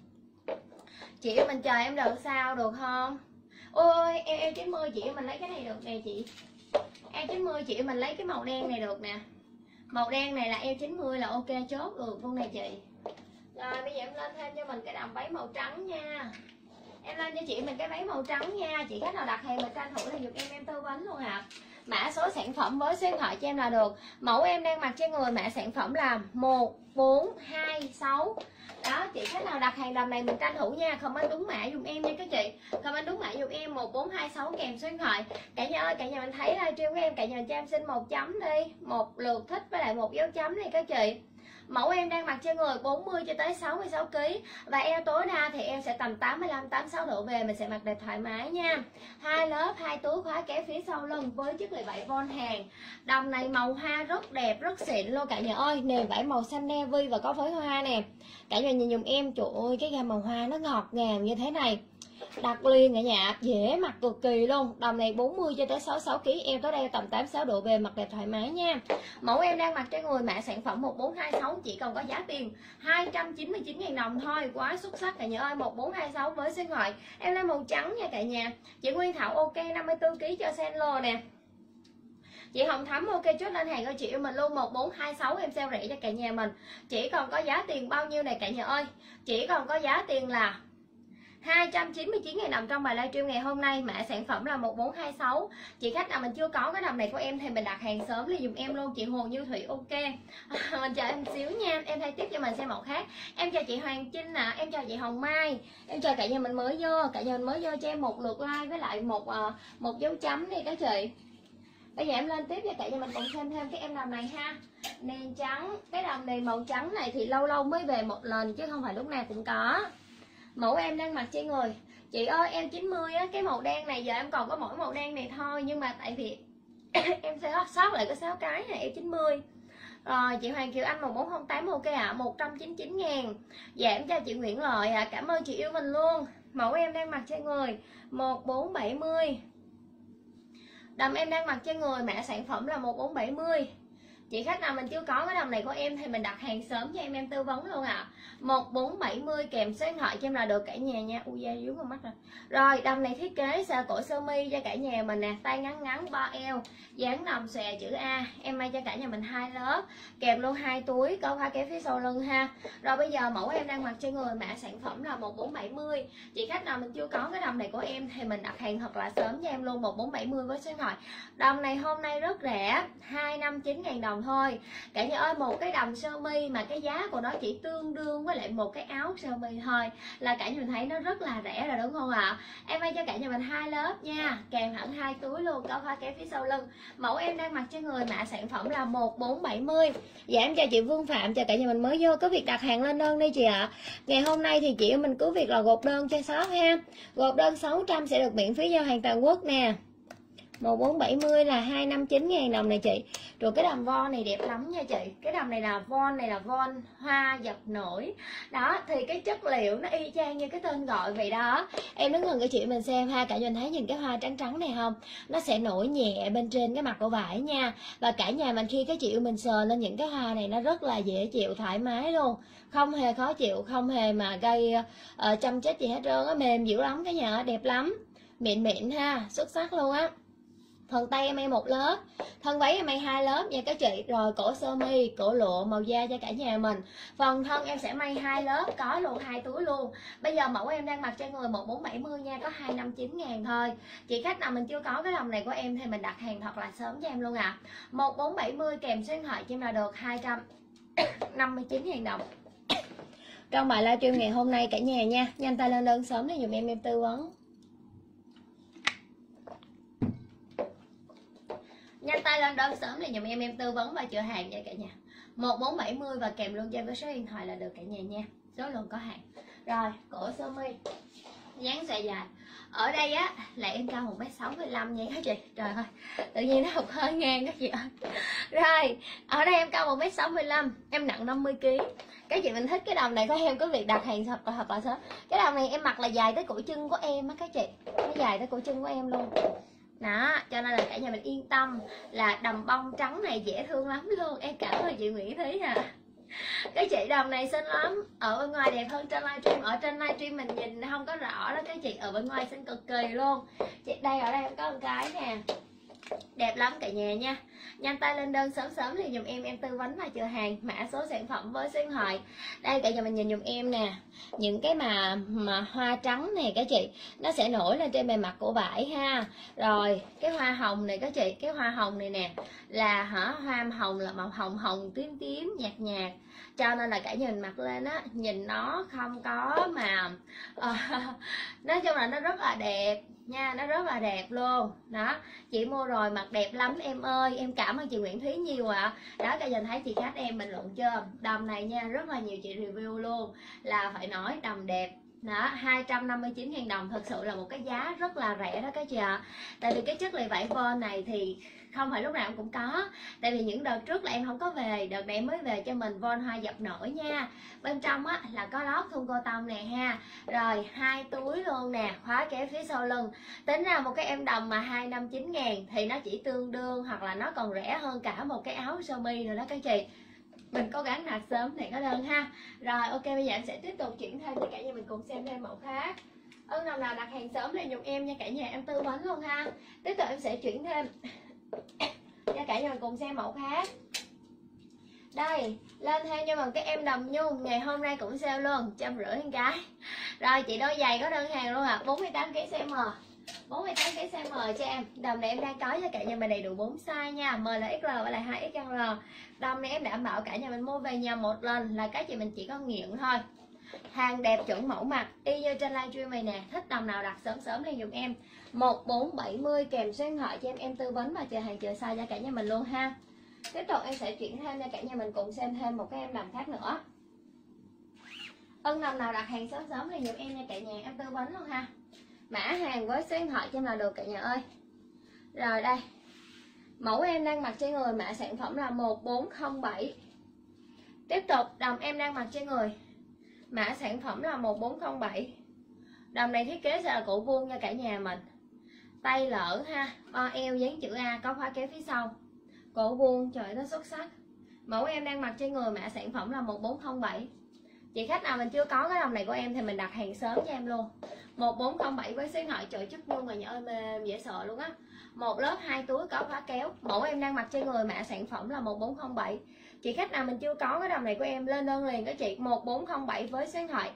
Chị yêu mình chờ em được sao, được không? Ôi eo, eo chín mươi chị yêu mình lấy cái này được nè chị. Eo chín mươi chị yêu mình lấy cái màu đen này được nè. Màu đen này là eo chín mươi là ok chốt được luôn này chị. Rồi bây giờ em lên thêm cho mình cái đầm váy màu trắng nha. Em lên cho chị mình cái váy màu trắng nha. Chị khách nào đặt hàng mình tranh thủ là giùm em em tư vấn luôn ạ. À. Mã số sản phẩm với số điện thoại cho em là được. Mẫu em đang mặc trên người, mã sản phẩm là một bốn hai sáu. Đó, chị khách nào đặt hàng đầm này mình tranh thủ nha. Comment đúng mã dùm em nha các chị. Comment đúng mã dùm em một bốn hai sáu kèm số điện thoại. Cả nhà ơi, cả nhà mình thấy livestream của em, cả nhà mình cho em xin một chấm đi, một lượt thích với lại một dấu chấm đi các chị. Mẫu em đang mặc trên người bốn mươi cho tới sáu mươi sáu ki lô gam. Và eo tối đa thì em sẽ tầm tám mươi lăm tám mươi sáu độ về, mình sẽ mặc đẹp thoải mái nha. Hai lớp, hai túi khóa kéo phía sau lưng với chiếc lì bảy von hàng. Đầm này màu hoa rất đẹp, rất xịn luôn cả nhà ơi. Nền vải màu xanh navy và có phối hoa nè. Cả nhà nhìn dùm em, trời ơi cái gam màu hoa nó ngọt ngào như thế này. Đặt liền cả nhà, dễ mặc cực kỳ luôn. Đầm này bốn mươi cho tới sáu mươi sáu ki lô gam, em tới đây tầm tám mươi sáu độ về, mặc đẹp thoải mái nha. Mẫu em đang mặc trên người, mã sản phẩm một bốn hai sáu chỉ còn có giá tiền hai trăm chín mươi chín ngàn đồng thôi. Quá xuất sắc cả nhà ơi. Một bốn hai sáu với số điện thoại. Em lên màu trắng nha cả nhà. Chị Nguyên Thảo ok năm mươi tư ki lô gam cho Senlo nè. Chị Hồng Thắm ok chốt lên hàng cho chị yêu mình luôn. Một bốn hai sáu em sale rẻ cho cả nhà mình. Chỉ còn có giá tiền bao nhiêu này cả nhà ơi? Chỉ còn có giá tiền là hai trăm chín mươi chín ngàn đồng trong bài livestream ngày hôm nay. Mã sản phẩm là một bốn hai sáu. Chị khách nào mình chưa có cái đầm này của em thì mình đặt hàng sớm đi dùm em luôn. Chị Hồ Như Thủy ok. À, mình chờ em xíu nha. Em thay tiếp cho mình xem mẫu khác. Em chào chị Hoàng Trinh nè, à. Em chào chị Hồng Mai. Em chào cả nhà mình mới vô. Cả nhà mình mới vô cho em một lượt like với lại một uh, một dấu chấm đi các chị. Bây giờ em lên tiếp cho cả nhà mình cùng xem thêm cái em đầm này ha. Nền trắng. Cái đầm này màu trắng này thì lâu lâu mới về một lần chứ không phải lúc nào cũng có. Mẫu em đang mặc trên người. Chị ơi em chín mươi á, cái màu đen này giờ em còn có mỗi màu đen này thôi. Nhưng mà tại vì em sẽ sót lại có sáu cái này em chín mươi. Rồi chị Hoàng Kiều Anh một bốn không tám ok ạ. À, một trăm chín mươi chín ngàn. Dạ em chào chị Nguyễn Lợi ạ. À. Cảm ơn chị yêu mình luôn. Mẫu em đang mặc trên người một bốn bảy mươi. Đầm em đang mặc trên người, mã sản phẩm là một bốn bảy mươi. Chị khách nào mình chưa có cái đầm này của em thì mình đặt hàng sớm cho em em tư vấn luôn ạ. À. một bốn bảy mươi kèm số điện thoại cho em là được cả nhà nha. Ui da dưới con mắt rồi. Rồi đầm này thiết kế xà cổ sơ mi cho cả nhà mình nè, tay ngắn ngắn ba eo, dáng đầm xòe chữ A. Em may cho cả nhà mình hai lớp, kèm luôn hai túi có khóa kéo phía sau lưng ha. Rồi bây giờ mẫu em đang mặc trên người, mã sản phẩm là một bốn bảy mươi. Chị khách nào mình chưa có cái đầm này của em thì mình đặt hàng thật là sớm cho em luôn, một bốn bảy mươi với số điện thoại. Đầm này hôm nay rất rẻ, hai trăm năm mươi chín ngàn đồng đồng thôi cả nhà ơi. Một cái đầm sơ mi mà cái giá của nó chỉ tương đương với lại một cái áo sơ mi thôi là cả nhà mình thấy nó rất là rẻ rồi đúng không ạ? Em may cho cả nhà mình hai lớp nha, kèm hẳn hai túi luôn, có khóa kéo phía sau lưng. Mẫu em đang mặc trên người, mã sản phẩm là một bốn bảy mươi. Dạ em chào chị Vương Phạm, chào cả nhà mình mới vô, có việc đặt hàng lên đơn đi chị ạ. Ngày hôm nay thì chị mình cứ việc là gộp đơn cho shop ha. Gộp đơn sáu trăm sẽ được miễn phí giao hàng toàn quốc nè. Một bốn bảy mươi là hai trăm năm mươi chín ngàn đồng này chị. Rồi cái đầm von này đẹp lắm nha chị. Cái đầm này là von, này là von hoa dập nổi. Đó thì cái chất liệu nó y chang như cái tên gọi vậy đó. Em đứng gần cái chị mình xem ha, cả nhà mình thấy nhìn cái hoa trắng trắng này không? Nó sẽ nổi nhẹ bên trên cái mặt của vải nha. Và cả nhà mình khi cái chị mình sờ lên những cái hoa này nó rất là dễ chịu, thoải mái luôn, không hề khó chịu, không hề mà gây uh, chăm chết gì hết trơn á, mềm dữ lắm cả nhà, đẹp lắm, mịn mịn ha, xuất sắc luôn á. Phần tay em may một lớp, thân váy em may hai lớp nha các chị. Rồi cổ sơ mi, cổ lụa màu da cho cả nhà mình. Phần thân em sẽ may hai lớp, có luôn hai túi luôn. Bây giờ mẫu em đang mặc trên người một bốn bảy mươi nha, có hai trăm năm mươi chín ngàn thôi. Chị khách nào mình chưa có cái đầm này của em thì mình đặt hàng thật là sớm cho em luôn ạ. À. một bốn bảy mươi kèm số điện thoại cho em là được hai trăm năm mươi chín ngàn đồng. Trong bài livestream ngày hôm nay cả nhà nha, nhanh tay lên đơn sớm để dùm em em tư vấn. Nhanh tay lên đơn sớm để dùm em em tư vấn và chữa hàng nha cả nhà. một bốn bảy mươi và kèm luôn cho em với số điện thoại là được cả nhà nha. Số lượng có hạn. Rồi, cổ sơ mi dáng xòe dài. Ở đây á là em cao một mét sáu mươi lăm nha các chị. Trời ơi, tự nhiên nó hụt hơi ngang các chị ơi. Rồi, ở đây em cao một mét sáu mươi lăm, em nặng năm mươi ki lô gam. Các chị mình thích cái đầm này có em có việc đặt hàng thật là thật là sớm. Cái đầm này em mặc là dài tới cổ chân của em á các chị. Nó dài tới cổ chân của em luôn. Đó, cho nên là cả nhà mình yên tâm là đầm bông trắng này dễ thương lắm luôn. Em cảm ơn chị Nguyễn Thúy à. Cái chị đầm này xinh lắm, ở bên ngoài đẹp hơn trên livestream. Ở trên livestream mình nhìn không có rõ đó các chị, ở bên ngoài xinh cực kỳ luôn. Chị đây, ở đây em có một cái nè, đẹp lắm cả nhà nha. Nhanh tay lên đơn sớm sớm thì dùm em em tư vấn và chừa hàng, mã số sản phẩm với số điện thoại. Đây cả nhà mình nhìn dùm em nè, những cái mà mà hoa trắng này các chị, nó sẽ nổi lên trên bề mặt của vải ha. Rồi cái hoa hồng này các chị, cái hoa hồng này nè là hả, hoa hồng là màu hồng hồng tím tím nhạt nhạt, cho nên là cả nhà mình mặc lên á nhìn nó không có mà uh, nói chung là nó rất là đẹp nha, nó rất là đẹp luôn đó. Chị mua rồi mặc đẹp lắm em ơi, em cảm ơn chị Nguyễn Thúy nhiều ạ. À. Đó cả nhà thấy chị khách em bình luận chưa, đầm này nha rất là nhiều chị review luôn, là phải nói đầm đẹp đó. Hai trăm năm mươi chín ngàn đồng thực sự là một cái giá rất là rẻ đó các chị ạ. À. Tại vì cái chất liệu vải von này thì không phải lúc nào em cũng có, tại vì những đợt trước là em không có về, đợt này em mới về cho mình von hoa dập nổi nha. Bên trong á là có lót thun cô tông nè ha, rồi hai túi luôn nè, khóa kéo phía sau lưng. Tính ra một cái em đầm mà hai trăm năm mươi chín ngàn thì nó chỉ tương đương hoặc là nó còn rẻ hơn cả một cái áo sơ mi rồi đó các chị. Mình cố gắng đặt sớm để có đơn ha. Rồi ok, bây giờ em sẽ tiếp tục chuyển thêm cho cả nhà mình cùng xem thêm mẫu khác. Ơn nào nào đặt hàng sớm lên giùm em nha cả nhà, em tư vấn luôn ha. Tiếp tục em sẽ chuyển thêm cho cả nhà mình cùng xem mẫu khác. Đây, lên thêm cho mình cái em đầm nhung, ngày hôm nay cũng sale luôn, trăm rưỡi một cái. Rồi chị đôi giày có đơn hàng luôn ạ, à, bốn mươi tám ki lô gam size M. bốn mươi tám ki lô gam size M cho em. Đầm này em đang có cho cả nhà mình đầy đủ bốn size nha, M là ích lờ và là hai ích lờ. Đầm này em đảm bảo cả nhà mình mua về nhà một lần là cái chị mình chỉ có nghiện thôi. Hàng đẹp chuẩn mẫu mặc, y như trên livestream này nè. Thích đầm nào đặt sớm sớm lên dùm em. Một bốn bảy mươi kèm số điện thoại cho em em tư vấn và chờ hàng chờ size cho cả nhà mình luôn ha. Tiếp tục em sẽ chuyển thêm cho cả nhà mình cùng xem thêm một cái em đầm khác nữa. Ân đầm nào đặt hàng sớm sớm lên dùm em nha cả nhà, em tư vấn luôn ha. Mã hàng với số điện thoại cho em là được cả nhà ơi. Rồi đây, mẫu em đang mặc trên người, mã sản phẩm là một bốn không bảy. Tiếp tục đầm em đang mặc trên người, mã sản phẩm là một bốn không bảy. Đầm này thiết kế sẽ là cổ vuông cho cả nhà mình, tay lỡ ha, o eo dáng chữ A, có khóa kéo phía sau, cổ vuông, trời nó xuất sắc. Mẫu em đang mặc trên người, mã sản phẩm là một bốn không bảy. Chị khách nào mình chưa có cái đầm này của em thì mình đặt hàng sớm cho em luôn. Một bốn không bảy với số điện thoại, trời chất nhung mà nhỏ ơi mềm dễ sợ luôn á. Một lớp hai túi có khóa kéo. Mẫu em đang mặc trên người, mã sản phẩm là một bốn không bảy. Chị khách nào mình chưa có cái đầm này của em lên đơn liền các chị. Một bốn không bảy với số điện thoại.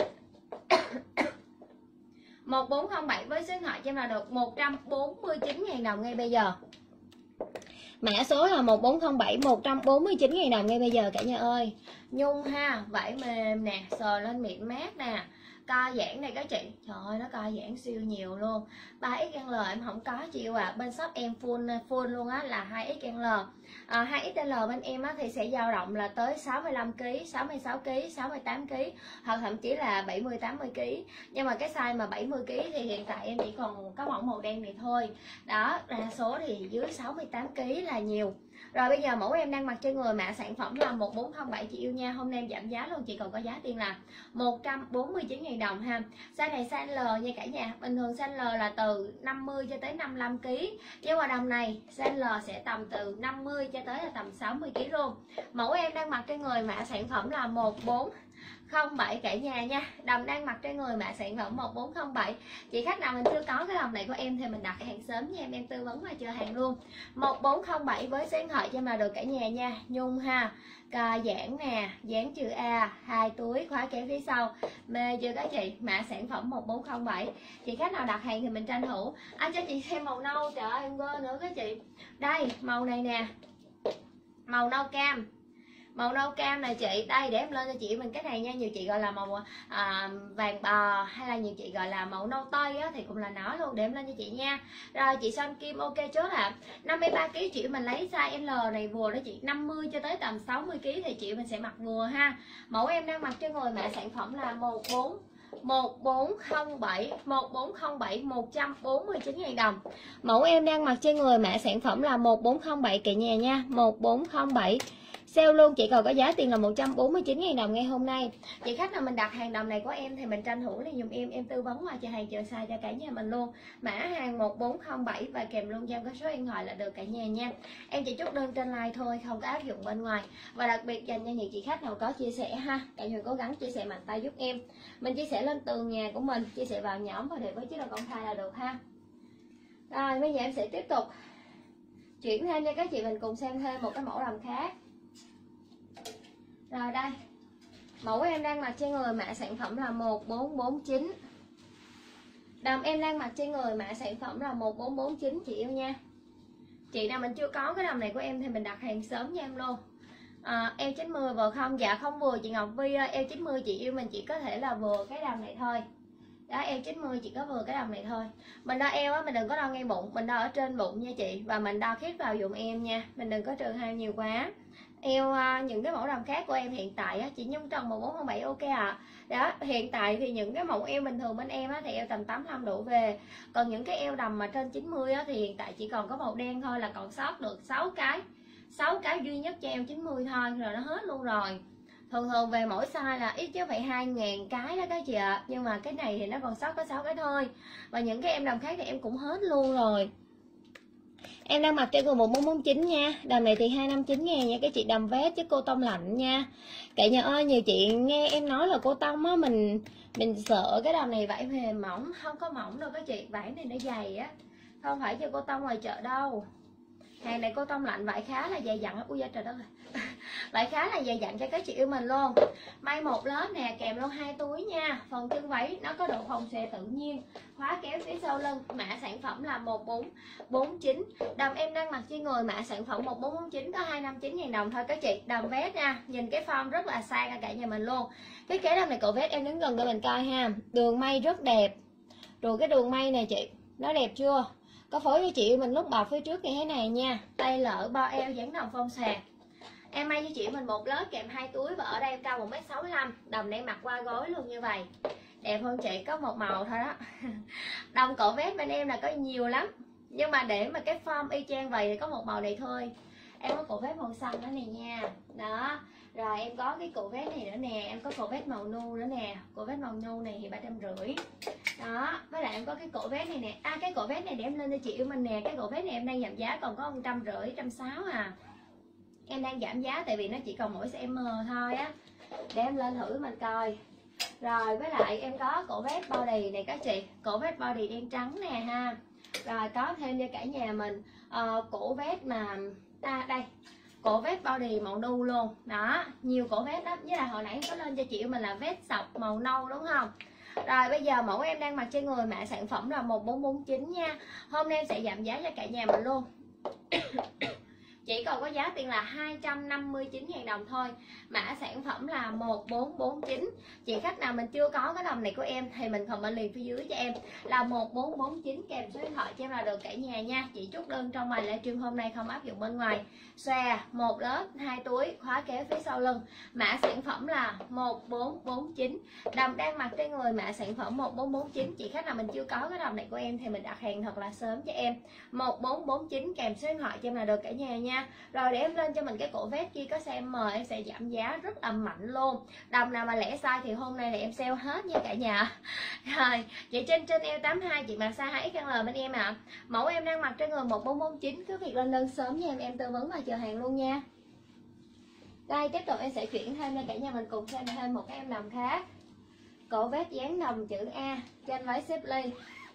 Một bốn không bảy với số điện thoại cho em là được một trăm bốn mươi chín ngàn đồng ngay bây giờ. Mã số là một bốn không bảy, một trăm bốn mươi chín nghìn đồng ngay bây giờ cả nhà ơi. Nhung ha, vải mềm nè, sờ lên mịn mát nè, co giãn này các chị, trời ơi nó co giãn siêu nhiều luôn. ba ích en lờ em không có chịu à, bên shop em full full luôn á là hai ích en lờ. À, hai ích en lờ bên em á thì sẽ dao động là tới sáu mươi lăm ki lô gam, sáu mươi sáu ki lô gam, sáu mươi tám ki lô gam hoặc thậm chí là bảy mươi tám mươi ki lô gam. Nhưng mà cái size mà bảy mươi ki lô gam thì hiện tại em chỉ còn có mẫu màu đen này thôi. Đó, đa số thì dưới sáu mươi tám ki lô gam là nhiều. Rồi bây giờ mẫu em đang mặc trên người mã sản phẩm là một bốn không bảy chị yêu nha. Hôm nay em giảm giá luôn, chị còn có giá tiền là một trăm bốn mươi chín nghìn đồng ha. Size này size L nha cả nhà. Bình thường size L là từ năm mươi cho tới năm mươi lăm ki lô gam. Nhưng mà đầm này size L sẽ tầm từ năm mươi cho tới là tầm sáu mươi ki lô gam luôn. Mẫu em đang mặc trên người mã sản phẩm là một bốn không bảy cả nhà nha. Đầm đang mặc trên người mã sản phẩm một bốn không bảy. Chị khách nào mình chưa có cái đầm này của em thì mình đặt hàng sớm nha em, em tư vấn và chờ hàng luôn. một bốn không bảy với số điện thoại cho mà được cả nhà nha. Nhung ha, cà giãn nè, dáng chữ A, hai túi khóa kéo phía sau. Mê chưa các chị? Mã sản phẩm một bốn không bảy. Chị khách nào đặt hàng thì mình tranh thủ. Anh cho chị xem màu nâu, trời ơi em quên nữa các chị. Đây, màu này nè. Màu nâu cam. Màu nâu cam này chị, đây để em lên cho chị mình cái này nha. Nhiều chị gọi là màu à, vàng bò hay là nhiều chị gọi là màu nâu tây á, thì cũng là nó luôn, để em lên cho chị nha. Rồi chị Son Kim ok chốt ạ. À. năm mươi ba ki lô gam chị mình lấy size L này vừa đó chị, năm mươi cho tới tầm sáu mươi ki lô gam thì chị mình sẽ mặc vừa ha. Mẫu em đang mặc trên người mã sản phẩm là một bốn một bốn không bảy, một bốn không bảy, một trăm bốn mươi chín nghìn đồng. Mẫu em đang mặc trên người mã sản phẩm là một bốn không bảy cả nhà nha, một bốn không bảy. Sale luôn, chị còn có giá tiền là một trăm bốn mươi chín nghìn đồng ngay hôm nay. Chị khách nào mình đặt hàng đầm này của em thì mình tranh thủ đi dùm em, em tư vấn qua cho hàng chờ size cho cả nhà mình luôn. Mã hàng một bốn không bảy và kèm luôn cho em có số điện thoại là được cả nhà nha. Em chỉ chốt đơn trên live thôi, không có áp dụng bên ngoài. Và đặc biệt dành cho những chị khách nào có chia sẻ ha, cả nhà cố gắng chia sẻ mạnh tay giúp em. Mình chia sẻ lên tường nhà của mình, chia sẻ vào nhóm và để với chế độ công khai là được ha. Rồi bây giờ em sẽ tiếp tục chuyển thêm cho các chị mình cùng xem thêm một cái mẫu đầm khác. Rồi đây, mẫu em đang mặc trên người mã sản phẩm là một bốn bốn chín. Đầm em đang mặc trên người mã sản phẩm là một bốn bốn chín chị yêu nha. Chị nào mình chưa có cái đầm này của em thì mình đặt hàng sớm nha em luôn. à, eo chín mươi vừa không? Dạ không vừa chị Ngọc Vi ơi. Eo chín mươi chị yêu mình chỉ có thể là vừa cái đầm này thôi. Đó, eo chín mươi chỉ có vừa cái đầm này thôi. Mình đo eo á, mình đừng có đo ngay bụng, mình đo ở trên bụng nha chị. Và mình đo khít vào dùm em nha, mình đừng có trừ hai nhiều quá. Eo những cái mẫu đầm khác của em hiện tại á, chị Nhung Trần một bốn không bảy ok ạ. À. Đó, hiện tại thì những cái mẫu eo bình thường bên em á thì eo tầm tám mươi lăm độ về. Còn những cái eo đầm mà trên chín mươi á thì hiện tại chỉ còn có màu đen thôi, là còn sót được sáu cái. sáu cái duy nhất cho eo chín mươi thôi rồi nó hết luôn rồi. Thường thường về mỗi size là ít chứ phải hai ngàn cái đó các chị ạ. À. Nhưng mà cái này thì nó còn sót có sáu cái thôi. Và những cái em đầm khác thì em cũng hết luôn rồi. Em đang mặc trên người một bốn bốn chín nha. Đầm này thì hai trăm năm mươi chín ngàn nha. Cái chị đầm vest chứ cô tông lạnh nha. Cả nhà ơi, nhiều chị nghe em nói là cô tông á, mình mình sợ cái đầm này vải mềm mỏng. Không có mỏng đâu các chị, vải này nó dày á, không phải cho cô tông ngoài chợ đâu. Hàng này cô tông lạnh, vải khá là dày dặn. Ui da trời đất ơi. Vải khá là dày dặn cho các chị yêu mình luôn. May một lớp nè, kèm luôn hai túi nha. Phần chân váy nó có độ phồng xòe tự nhiên, khóa kéo phía sau lưng. Mã sản phẩm là một bốn bốn chín. Đầm em đang mặc trên người mã sản phẩm một bốn bốn chín có hai trăm năm mươi chín ngàn đồng thôi các chị. Đầm vest nha, nhìn cái form rất là sang cả nhà mình luôn. Cái kế đầm này cổ vest em đứng gần để mình coi ha. Đường may rất đẹp. Rồi cái đường may này chị, nó đẹp chưa? Có phối cho chị mình lúc bọc phía trước như thế này nha. Tay lỡ bo eo dáng đồng phong sạc. Em may cho chị mình một lớp kèm hai túi. Và ở đây em cao một mét sáu mươi lăm. Đầm này mặc qua gối luôn như vậy. Đẹp hơn chị, có một màu thôi đó. Đầm cổ vest bên em là có nhiều lắm. Nhưng mà để mà cái form y chang vậy thì có một màu này thôi. Em có cổ vest màu xanh đó này nha. Đó. Rồi em có cái cổ vest này nữa nè. Em có cổ vest màu nu nữa nè. Cổ vest màu nu này thì ba trăm rưỡi. Đó. Với lại em có cái cổ vest này nè. À cái cổ vest này để em lên cho chị yêu mình nè. Cái cổ vest này em đang giảm giá còn có một trăm rưỡi, một trăm sáu mươi à. Em đang giảm giá tại vì nó chỉ còn mỗi size M thôi á. Để em lên thử mình coi. Rồi với lại em có cổ vest body này các chị. Cổ vest body đen trắng nè ha. Rồi có thêm cho cả nhà mình uh, cổ vest mà à, đây. Cổ vest body màu nu luôn. Đó, nhiều cổ vest lắm. Với lại hồi nãy em có lên cho chị mình là vest sọc màu nâu đúng không? Rồi bây giờ mẫu em đang mặc trên người mã sản phẩm là một bốn bốn chín nha. Hôm nay em sẽ giảm giá cho cả nhà mình luôn. chỉ còn có giá tiền là hai trăm năm mươi chín nghìn đồng thôi. Mã sản phẩm là một bốn bốn chín. Chị khách nào mình chưa có cái đầm này của em thì mình comment liền phía dưới cho em là một bốn bốn chín kèm số điện thoại cho em là được cả nhà nha. Chị chốt đơn trong bài livestream hôm nay không áp dụng bên ngoài. Xòe một lớp hai túi, khóa kéo phía sau lưng. Mã sản phẩm là một bốn bốn chín. Đầm đang mặc trên người mã sản phẩm một bốn bốn chín. Chị khách nào mình chưa có cái đầm này của em thì mình đặt hàng thật là sớm cho em. một bốn bốn chín kèm số điện thoại cho em là được cả nhà nha. Rồi để em lên cho mình cái cổ vest kia có size M, em sẽ giảm giá rất là mạnh luôn. Đầm nào mà lẻ size thì hôm nay là em sale hết nha cả nhà. Rồi chị trên trên eo tám hai, chị mặc size hai X L bên em ạ. À. Mẫu em đang mặc trên người một bốn bốn chín, cứ việc lên đơn sớm nha em, em tư vấn và chờ hàng luôn nha. Đây tiếp tục em sẽ chuyển thêm cho cả nhà mình cùng xem thêm một cái em đầm khác. Cổ vest dáng đồng chữ A trên váy xếp ly.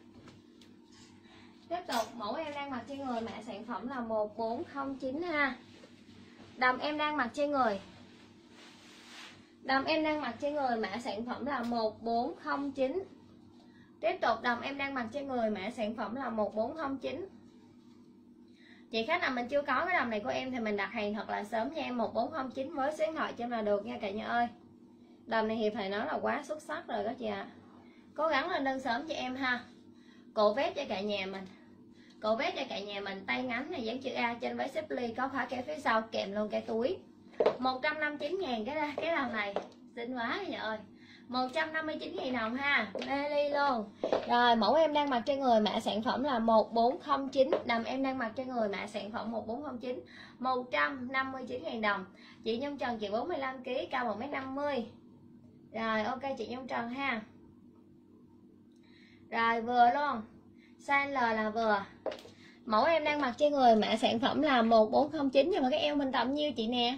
Tiếp tục mẫu em đang mặc trên người mã sản phẩm là một bốn không chín ha. Đầm em đang mặc trên người. Đầm em đang mặc trên người mã sản phẩm là một bốn không chín. Tiếp tục đầm em đang mặc trên người mã sản phẩm là một bốn không chín. Chị khách nào mình chưa có cái đầm này của em thì mình đặt hàng thật là sớm nha em, một bốn không chín với số điện thoại cho em là được nha cả nhà ơi. Đầm này thì phải nói là quá xuất sắc rồi các chị ạ. À. Cố gắng lên đơn sớm cho em ha. Cổ vest cho cả nhà mình. Cổ vest cho cả nhà mình, tay ngắn này dáng chữ A trên váy xếp ly, có khóa kéo phía sau kèm luôn cái túi. một trăm năm mươi chín ngàn cái cái đầm này. Xinh quá cả nhà ơi. một trăm năm mươi chín nghìn đồng ha, mê ly luôn. Rồi mẫu em đang mặc trên người mã sản phẩm là một bốn không chín. Đầm em đang mặc trên người mã sản phẩm một bốn không chín, một trăm năm mươi chín nghìn đồng. Chị Nhung Trần, chị bốn mươi lăm ki lô gam, cao một mét năm mươi. Rồi ok chị Nhung Trần ha. Rồi vừa luôn. Size L là vừa. Mẫu em đang mặc trên người mã sản phẩm là một bốn không chín, nhưng mà cái eo mình tầm nhiêu chị nè.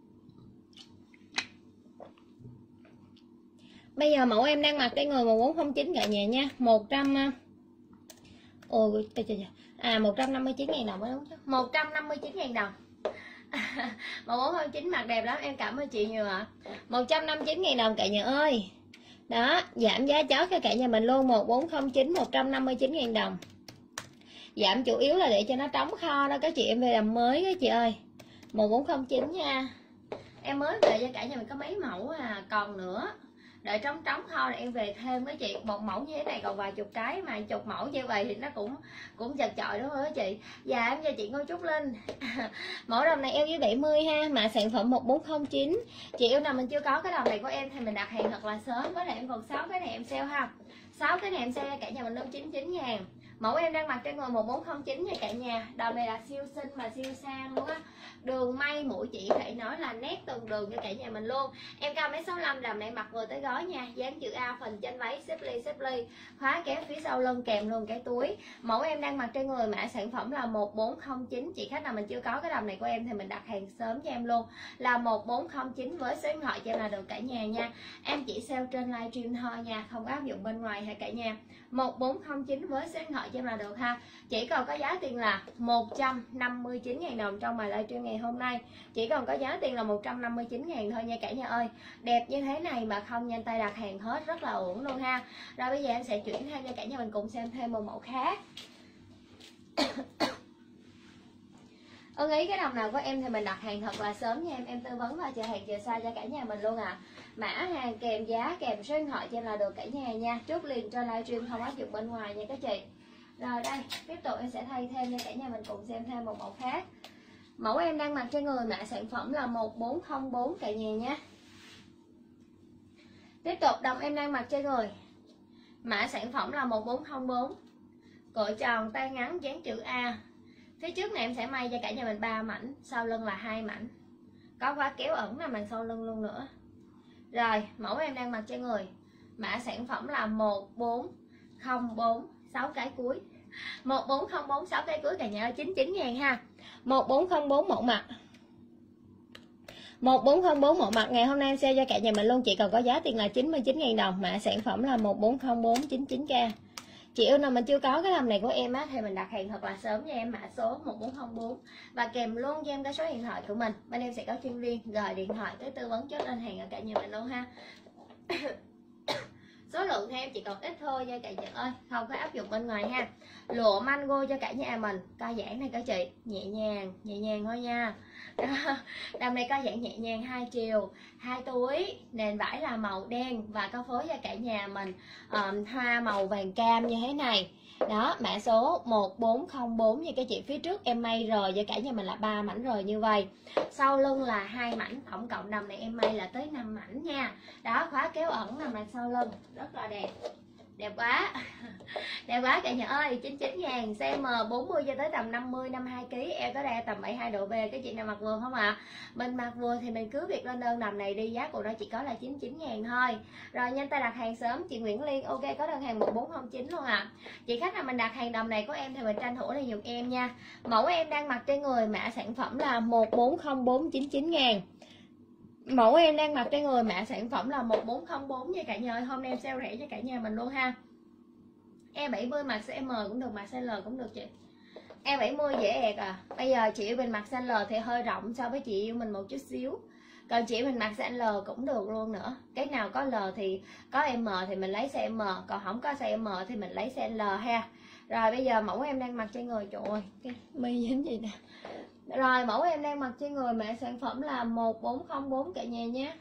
Bây giờ mẫu em đang mặc trên người một bốn không chín cả nhà nha, một trăm ôi à một trăm năm mươi chín nghìn đồng mới đúng chứ. một trăm năm mươi chín nghìn đồng. một bốn không chín mặc đẹp lắm, em cảm ơn chị nhiều ạ. À. một trăm năm mươi chín nghìn đồng cả nhà ơi. Đó, giảm giá chót cho cả nhà mình luôn, một bốn không chín, một trăm năm mươi chín nghìn đồng. Giảm chủ yếu là để cho nó trống kho đó các chị em về làm mới các chị ơi. một bốn không chín nha. Em mới về cho cả nhà mình có mấy mẫu à, còn nữa. Đợi trống trống kho là em về thêm các chị. Một mẫu như thế này còn vài chục cái, mà chục mẫu như vậy thì nó cũng cũng chật chội đúng không các chị. Dạ em cho chị Ngô Trúc Linh. Mẫu đầm này eo dưới bảy mươi ha, mà sản phẩm một bốn không chín. Chị yêu nào mình chưa có cái đầm này của em thì mình đặt hàng thật là sớm. Với lại em còn sáu cái này em sale ha. sáu cái này em sale cả nhà mình luôn chín mươi chín ngàn. Mẫu em đang mặc trên người một bốn không chín nha cả nhà. Đầm này là siêu xinh mà siêu sang luôn á. Đường may mũi chỉ phải nói là nét từng đường cho cả nhà mình luôn. Em cao mét sáu mươi lăm, đầm này mặc vừa tới gói nha. Dáng chữ A phần trên váy xếp ly xếp ly, khóa kéo phía sau lưng kèm luôn cái túi. Mẫu em đang mặc trên người mã sản phẩm là một bốn không chín. Chị khách nào mình chưa có cái đầm này của em thì mình đặt hàng sớm cho em luôn là một bốn không chín với số điện thoại cho em là được cả nhà nha. Em chỉ sale trên livestream thôi nha, không có áp dụng bên ngoài ha cả nhà. một bốn không chín với số điện thoại cho em là được ha. Chỉ còn có giá tiền là một trăm năm mươi chín nghìn đồng trong bài livestream ngày hôm nay. Chỉ còn có giá tiền là một trăm năm mươi chín nghìn thôi nha cả nhà ơi. Đẹp như thế này mà không nhanh tay đặt hàng hết, rất là ổn luôn ha. Rồi bây giờ em sẽ chuyển thêm cho cả nhà mình cùng xem thêm một mẫu khác. Ưng ý cái đầm nào của em thì mình đặt hàng thật là sớm nha em, em tư vấn và chờ hàng chờ xa cho cả nhà mình luôn à. Mã hàng kèm giá kèm số điện thoại cho em là được cả nhà nha. Chốt liền cho livestream không áp dụng bên ngoài nha các chị. Rồi đây, tiếp tục em sẽ thay thêm cho cả nhà mình cùng xem thêm một mẫu khác. Mẫu em đang mặc trên người mã sản phẩm là một bốn không bốn cả nhà nha. Tiếp tục đầm em đang mặc trên người mã sản phẩm là một bốn không bốn. Cổ tròn tay ngắn dáng chữ A. Phía trước này em sẽ may cho cả nhà mình ba mảnh, sau lưng là hai mảnh. Có khóa kéo ẩn nằm đằng sau lưng luôn nữa. Rồi, mẫu em đang mặc trên người mã sản phẩm là một bốn không bốn, sáu cái cuối. một bốn không bốn, sáu cái cuối cả nhà ơi, chín mươi chín ngàn ha. một bốn không bốn một mặt. một bốn không bốn một mặt ngày hôm nay em sale cho cả nhà mình luôn, chỉ còn có giá tiền là chín mươi chín nghìn đồng, mã sản phẩm là một bốn không bốn chín mươi chín k. Chị yêu nào mình chưa có cái đầm này của em á thì mình đặt hàng thật là sớm cho em, mã số một bốn không bốn và kèm luôn cho em cái số điện thoại của mình. Bên em sẽ có chuyên viên gọi điện thoại tới tư vấn chốt đơn hàng ở cả nhà mình luôn ha. Số lượng thì em chỉ còn ít thôi nha cả nhà ơi, không có áp dụng bên ngoài ha. Lụa mango cho cả nhà mình, co giãn này các chị, nhẹ nhàng, nhẹ nhàng thôi nha. Đầm này co giãn nhẹ nhàng hai chiều, hai túi, nền vải là màu đen và có phối cho cả nhà mình um, hoa màu vàng cam như thế này. Đó, mã số một bốn không bốn như cái chị phía trước em may rồi cho cả nhà mình là ba mảnh rồi như vậy. Sau lưng là hai mảnh, tổng cộng đầm này em may là tới năm mảnh nha. Đó, khóa kéo ẩn nằm đằng sau lưng, rất là đẹp. Đẹp quá. Đẹp quá cả nhà ơi, chín mươi chín ngàn, size M bốn mươi cho tới tầm năm mươi, năm mươi hai ki lô gam, eo tới đây tầm bảy mươi hai độ về. Cái chị nào mặc vừa không ạ? À? Mình mặc vừa thì mình cứ việc lên đơn đầm này đi, giá của nó chỉ có là chín mươi chín ngàn thôi. Rồi nhanh tay đặt hàng sớm, chị Nguyễn Liên, ok có đơn hàng một bốn không chín luôn ạ. À. Chị khách nào mình đặt hàng đầm này của em thì mình tranh thủ là dùng em nha. Mẫu em đang mặc trên người, mã sản phẩm là một bốn không bốn, chín mươi chín ngàn. Mẫu em đang mặc trên người, mã sản phẩm là một bốn không bốn nha cả nhà ơi. Hôm nay em sale rẻ cho cả nhà mình luôn ha. E bảy mươi mặc size M cũng được, mặc size L cũng được chị. E bảy mươi dễ ẹt à. Bây giờ chị yêu mình mặc size L thì hơi rộng so với chị yêu mình một chút xíu. Còn chị mình mặc size L cũng được luôn nữa. Cái nào có L thì có M thì mình lấy size M, còn không có size M thì mình lấy size L ha. Rồi bây giờ mẫu em đang mặc trên người, trời ơi, cái mi dính gì nè. Rồi mẫu em đang mặc trên người, mã sản phẩm là một bốn không bốn cả nhà nhé.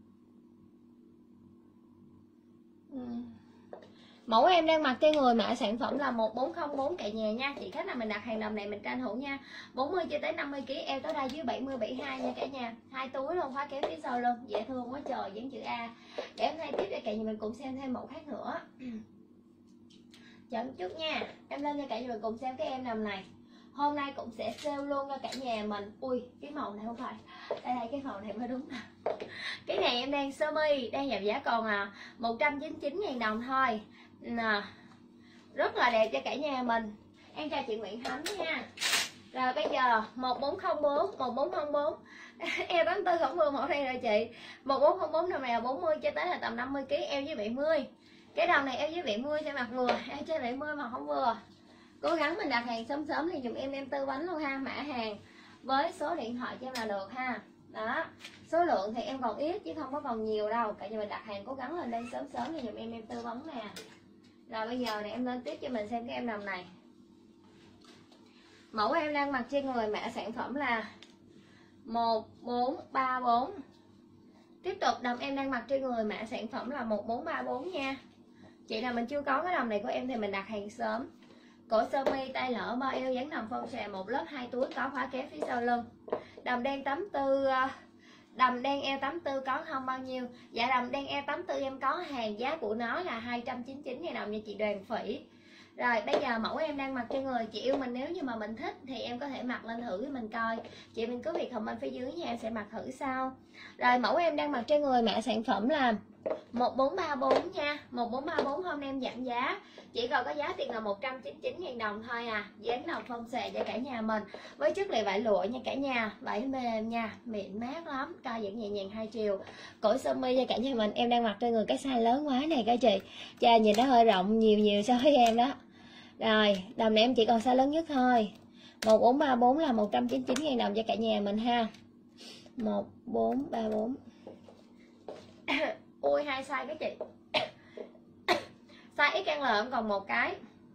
Ừ. Mẫu em đang mặc trên người, mã sản phẩm là một bốn không bốn cả nhà nha. Chị khách nào mình đặt hàng đầm này mình tranh thủ nha. bốn mươi cho tới năm mươi ki lô gam, eo tới đây dưới bảy mươi, bảy mươi hai nha cả nhà. Hai túi luôn, khóa kéo phía sau luôn, dễ thương quá trời, dáng chữ A. Để em thay tiếp cho cả nhà mình cùng xem thêm mẫu khác nữa. Chờ một chút nha. Em lên cho cả nhà mình cùng xem cái em đầm này. Hôm nay cũng sẽ sale luôn cho cả nhà mình. Ui, cái màu này không phải. Đây đây, cái màu này mới đúng nè. Cái này em đang sơ mi, đang giảm giá còn à một trăm chín mươi chín ngàn đồng thôi. Nè, rất là đẹp cho cả nhà mình. Em chào chị Nguyễn Thắm nha. Rồi bây giờ một bốn không bốn, một bốn không bốn. Em tám tư không vừa mẫu này rồi chị. một bốn không bốn đầm này là bốn mươi cho tới là tầm năm mươi ki lô gam, eo dưới bảy mươi. Cái đầm này eo dưới bảy mươi sẽ mặc vừa, eo trên bảy mươi mà không vừa. Cố gắng mình đặt hàng sớm sớm thì dùm em em tư vấn luôn ha, mã hàng với số điện thoại cho em là được ha. Đó, số lượng thì em còn ít chứ không có còn nhiều đâu. Cả nhà mình đặt hàng cố gắng lên đây sớm sớm thì dùm em em tư vấn nè. Rồi bây giờ này em lên tiếp cho mình xem cái em đầm này. Mẫu em đang mặc trên người, mã sản phẩm là một bốn ba bốn. Tiếp tục đầm em đang mặc trên người, mã sản phẩm là một bốn ba bốn nha. Chị nào mình chưa có cái đầm này của em thì mình đặt hàng sớm. Cổ sơ mi tay lỡ bao eo dáng đầm phong xè, một lớp hai túi, có khóa kéo phía sau lưng. Đầm đen tám tư, đầm đen eo tám tư có không bao nhiêu? Dạ đầm đen eo tám tư em có hàng, giá của nó là hai trăm chín mươi chín ngàn đồng nha chị Đoàn Phỉ. Rồi bây giờ mẫu em đang mặc trên người, chị yêu mình nếu như mà mình thích thì em có thể mặc lên thử với mình coi. Chị mình cứ việc comment phía dưới nha, em sẽ mặc thử sau. Rồi mẫu em đang mặc trên người, mã sản phẩm là một bốn ba bốn nha. Một bốn ba bốn hôm nay em giảm giá, chỉ còn có giá tiền là một trăm chín mươi chín ngàn đồng thôi à. Dáng đầu phong xè cho cả nhà mình, với chất liệu vải lụa nha cả nhà, vải mềm nha, mịn mát lắm, co giãn nhẹ nhàng hai chiều, cổ sơ mi cho cả nhà mình. Em đang mặc trên người cái size lớn quá này các chị, cha nhìn nó hơi rộng nhiều nhiều so với em đó. Rồi đầm này em chỉ còn size lớn nhất thôi. Một bốn ba bốn là một trăm chín mươi chín ngàn đồng cho cả nhà mình ha. Một bốn ba bốn. Ui hai size cái chị. Size ích lờ em còn một cái.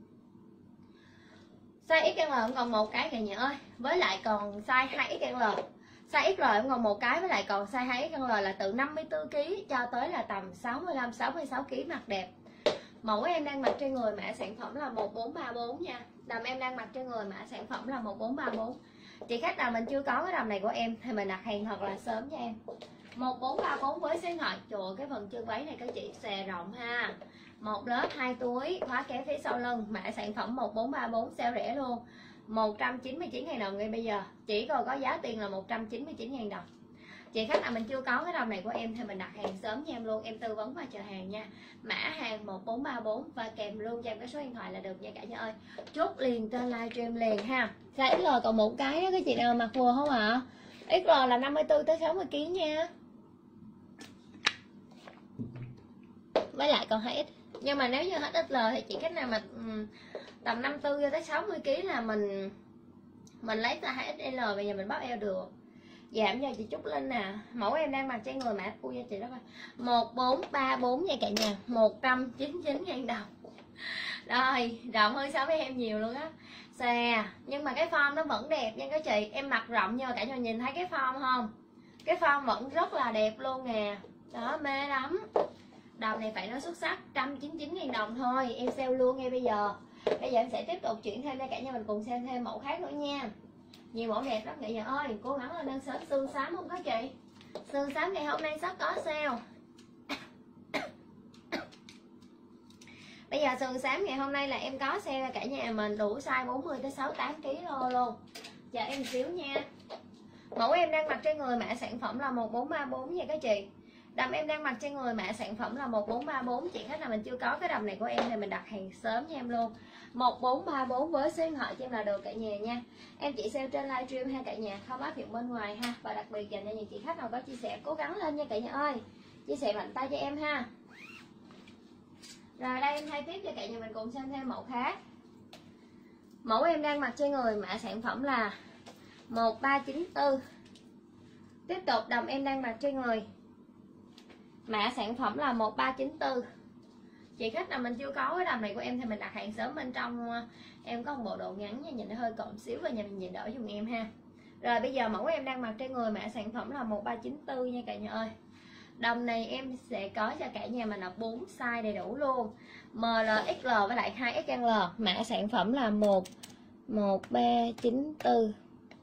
Size ích lờ em còn một cái cả nhà ơi. Với lại còn size hai ích lờ. Size ích lờ em còn một cái, với lại còn size hai ích lờ là từ năm mươi tư ki lô gam cho tới là tầm sáu mươi lăm sáu mươi sáu ki lô gam mặc đẹp. Mẫu em đang mặc trên người, mã sản phẩm là một bốn ba bốn nha. Đầm em đang mặc trên người, mã sản phẩm là một bốn ba bốn. Chị khách nào mình chưa có cái đầm này của em thì mình đặt hàng thật là sớm nha em. một bốn ba bốn với số điện thoại. Trời ơi, cái phần chân váy này các chị xè rộng ha. Một lớp hai túi, khóa kéo phía sau lưng, mã sản phẩm một bốn ba bốn, sale rẻ luôn. một trăm chín mươi chín ngàn đồng ngay bây giờ. Chỉ còn có giá tiền là một trăm chín mươi chín ngàn đồng. Chị khách nào mình chưa có cái đầm này của em thì mình đặt hàng sớm nha em luôn, em tư vấn và chờ hàng nha. Mã hàng một bốn ba bốn và kèm luôn cho em cái số điện thoại là được nha cả nhà ơi. Chốt liền trên livestream liền ha. Size ích lờ còn một cái đó, cái chị nào mặc vừa không ạ? À? ích lờ là năm mươi tư tới sáu mươi ki lô gam nha. Với lại còn hai x. Nhưng mà nếu như hết ích lờ thì chị khách nào mà um, tầm năm mươi tư cho tới sáu mươi ki lô gam là mình mình lấy size hai ích lờ, bây giờ mình bóp eo được. Giảm cho chị Trúc Linh nè. Mẫu em đang mặc trên người mã ui cho chị đó coi. một bốn ba bốn nha cả nhà, một trăm chín mươi chín ngàn đồng. Rồi, rộng hơn so với em nhiều luôn á. Xòe, nhưng mà cái form nó vẫn đẹp nha các chị. Em mặc rộng nhưng mà cả nhà nhìn thấy cái form không? Cái form vẫn rất là đẹp luôn nè. Đó, mê lắm. Đầm này phải nói xuất sắc, một trăm chín mươi chín ngàn đồng thôi. Em sale luôn ngay bây giờ. Bây giờ em sẽ tiếp tục chuyển thêm cho cả nhà mình cùng xem thêm mẫu khác nữa nha. Nhiều mẫu đẹp lắm cả nhà ơi. Cố gắng lên đơn sớm. Xương xám không các chị? Xương xám ngày hôm nay sắp có sale. Bây giờ sườn xám ngày hôm nay là em có sale cả nhà mình đủ size bốn mươi tới sáu mươi tám ki lô gam luôn. Chờ em xíu nha. Mẫu em đang mặc trên người mã sản phẩm là một bốn ba bốn nha các chị. Đầm em đang mặc trên người mã sản phẩm là một bốn ba bốn. Chị khách nào mình chưa có cái đầm này của em thì mình đặt hàng sớm nha em luôn. một bốn ba bốn với số điện thoại cho em là được cả nhà nha. Em chỉ sale trên livestream ha cả nhà, không áp dụng bên ngoài ha. Và đặc biệt dành cho những chị khách nào có chia sẻ cố gắng lên nha cả nhà ơi. Chia sẻ mạnh tay cho em ha. Rồi đây em thay tiếp cho cả nhà mình cùng xem thêm mẫu khác. Mẫu em đang mặc trên người mã sản phẩm là một ba chín tư. Tiếp tục đầm em đang mặc trên người mã sản phẩm là một ba chín tư. Chị khách nào mình chưa có cái đầm này của em thì mình đặt hàng sớm. Bên trong em có một bộ đồ ngắn nha, nhìn nó hơi cộm xíu và nhà mình nhìn đỡ dùm em ha. Rồi bây giờ mẫu em đang mặc trên người mã sản phẩm là một ba chín tư nha cả nhà ơi. Đầm này em sẽ có cho cả nhà mình là bốn size đầy đủ luôn. M L X L với lại hai X L. Mã sản phẩm là một một ba chín tư.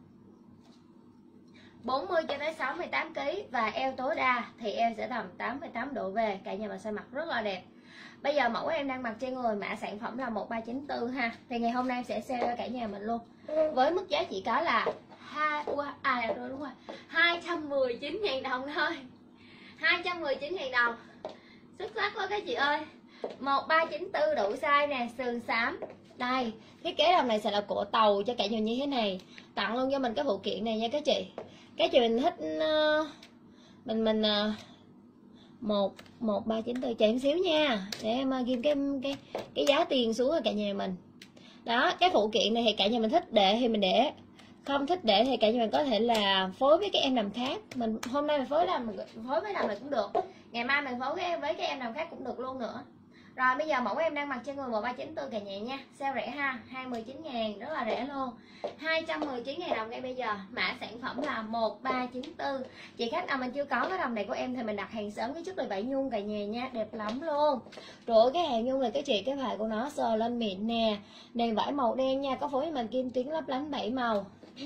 bốn mươi cho tới sáu mươi tám ki lô gam và eo tối đa thì em sẽ tầm tám phẩy tám độ về. Cả nhà mình sẽ mặc rất là đẹp. Bây giờ mẫu em đang mặc trên người mã sản phẩm là một ba chín tư ha. Thì ngày hôm nay em sẽ sale cho cả nhà mình luôn. Với mức giá chỉ có là hai à, rồi đúng rồi. hai trăm mười chín ngàn đồng thôi. hai trăm mười chín ngàn đồng. Xuất sắc quá các chị ơi. một ba chín tư đủ size nè, sườn xám. Đây, thiết kế đầm này sẽ là cổ tàu cho cả nhà như thế này. Tặng luôn cho mình cái phụ kiện này nha các chị. Các chị mình thích uh, mình mình uh, một một ba chín tư chạy một xíu nha. Để em uh, ghim cái cái cái giá tiền xuống rồi cả nhà mình. Đó, cái phụ kiện này thì cả nhà mình thích để thì mình để. Không thích để thì cả nhà mình có thể là phối với cái em đầm khác. Mình hôm nay mình phối làm phối với đầm này cũng được. Ngày mai mình phối với, với cái em đầm khác cũng được luôn nữa. Rồi bây giờ mẫu em đang mặc trên người một ba chín tư cả nhà nha. Sale rẻ ha, hai mươi chín ngàn, rất là rẻ luôn. hai trăm mười chín ngàn đồng ngay bây giờ. Mã sản phẩm là một ba chín tư. Chị khách nào mình chưa có cái đầm này của em thì mình đặt hàng sớm cái chất là vải nhung cả nhà nha, đẹp lắm luôn. Rồi cái hàng nhung này các chị, cái vải của nó sờ lên mịn nè. Nền vải màu đen nha, có phối với mình kim tuyến lấp lánh bảy màu.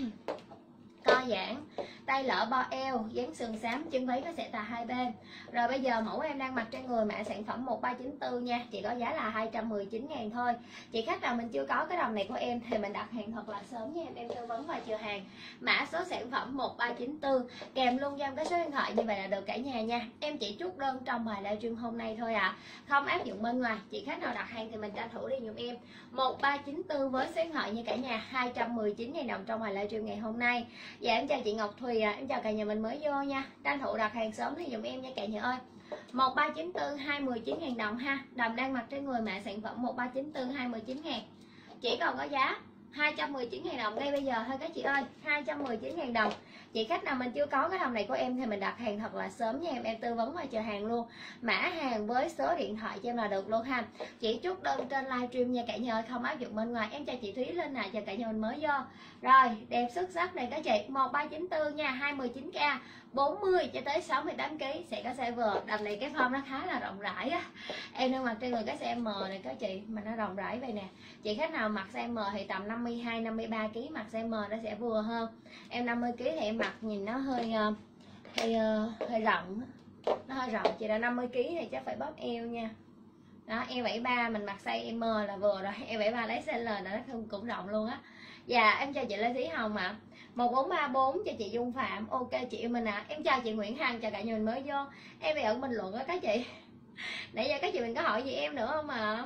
Co giãn, tay lỡ bo eo, dáng sườn xám, chân váy có sẽ tà hai bên. Rồi bây giờ mẫu em đang mặc trên người mã sản phẩm một ba chín tư nha. Chị có giá là hai trăm mười chín ngàn thôi. Chị khách nào mình chưa có cái đầm này của em thì mình đặt hàng thật là sớm nha em. Em tư vấn và chờ hàng. Mã số sản phẩm một ba chín tư. Kèm luôn cho em cái số điện thoại như vậy là được cả nhà nha. Em chỉ chốt đơn trong bài livestream hôm nay thôi à. Không áp dụng bên ngoài. Chị khách nào đặt hàng thì mình tranh thủ đi giùm em. một ba chín tư với số điện thoại như cả nhà, hai trăm mười chín ngàn đồng trong bài livestream ngày hôm nay. Dạ em chào chị Ngọc Thùy à, em chào cả nhà mình mới vô nha. Tranh thủ đặt hàng sớm thì dùm em nha cả nhà ơi. một ba chín tư hai trăm mười chín ngàn đồng ha. Đầm đang mặc trên người mã sản phẩm một ba chín tư hai trăm mười chín ngàn. Chỉ còn có giá hai trăm mười chín ngàn đồng ngay bây giờ thôi các chị ơi, hai trăm mười chín ngàn đồng. Chị khách nào mình chưa có cái đầm này của em thì mình đặt hàng thật là sớm nha em. Em tư vấn và chờ hàng luôn. Mã hàng với số điện thoại cho em là được luôn ha. Chỉ chốt đơn trên livestream nha cả nhà ơi, không áp dụng bên ngoài. Em chào chị Thúy Linh nè, chào cả nhà mình mới vô. Rồi, đẹp xuất sắc này các chị, một ba chín tư nha, hai mươi chín k, bốn mươi cho tới sáu mươi tám ki lô gam sẽ có size vừa. Đầm này cái form nó khá là rộng rãi á. Em đang mặc trên người cái size M này các chị, mà nó rộng rãi vậy nè. Chị khách nào mặc size M thì tầm năm mươi hai năm mươi ba ki lô gam, mặc size M nó sẽ vừa hơn. Em năm mươi ki lô gam thì em mặc nhìn nó hơi hơi hơi rộng. Nó hơi rộng, chị là năm mươi ki lô gam thì chắc phải bóp eo nha. Đó, eo bảy ba mình mặc size M là vừa rồi, eo bảy ba lấy size L là nó cũng rộng luôn á. Dạ em chào chị Lê Thúy Hồng ạ. À. một bốn ba bốn cho chị Dung Phạm. Ok chị yêu mình ạ. À. Em chào chị Nguyễn Hằng, chào cả nhà mình mới vô. Em bị ẩn bình luận á các chị. Nãy giờ các chị mình có hỏi gì em nữa không ạ? À?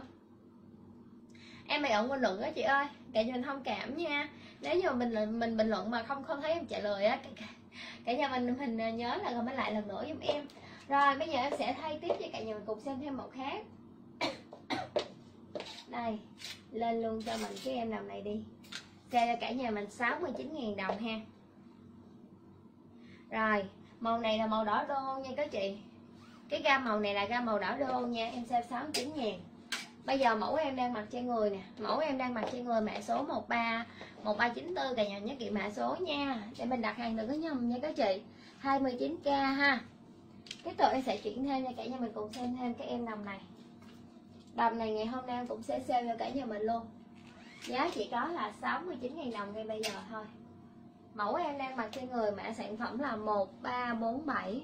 Em bị ẩn bình luận á chị ơi. Cả nhà mình thông cảm nha. Nếu như mình mình bình luận mà không không thấy em trả lời á, cả nhà mình mình nhớ là comment lại lần nữa giùm em. Rồi bây giờ em sẽ thay tiếp cho cả nhà mình cùng xem thêm mẫu khác. Đây, lên luôn cho mình cái em đầm này đi. Sale cho cả nhà mình sáu mươi chín ngàn đồng ha. Rồi màu này là màu đỏ đô nha các chị. Cái gam màu này là gam màu đỏ đô nha. Em sale sáu mươi chín ngàn. Bây giờ mẫu em đang mặc trên người nè. Mẫu em đang mặc trên người mã số một ba một ba chín tư. Cả nhà nhớ kỹ mã số nha, để mình đặt hàng đừng có nhầm nha các chị. Hai mươi chín k ha. Tiếp tục em sẽ chuyển thêm nha cả nhà mình cùng xem thêm cái em đầm này. Đầm này ngày hôm nay em cũng sẽ sale cho cả nhà mình luôn. Giá chỉ có là sáu mươi chín ngàn đồng ngay bây giờ thôi. Mẫu em đang mặc trên người mã sản phẩm là một ba bốn bảy.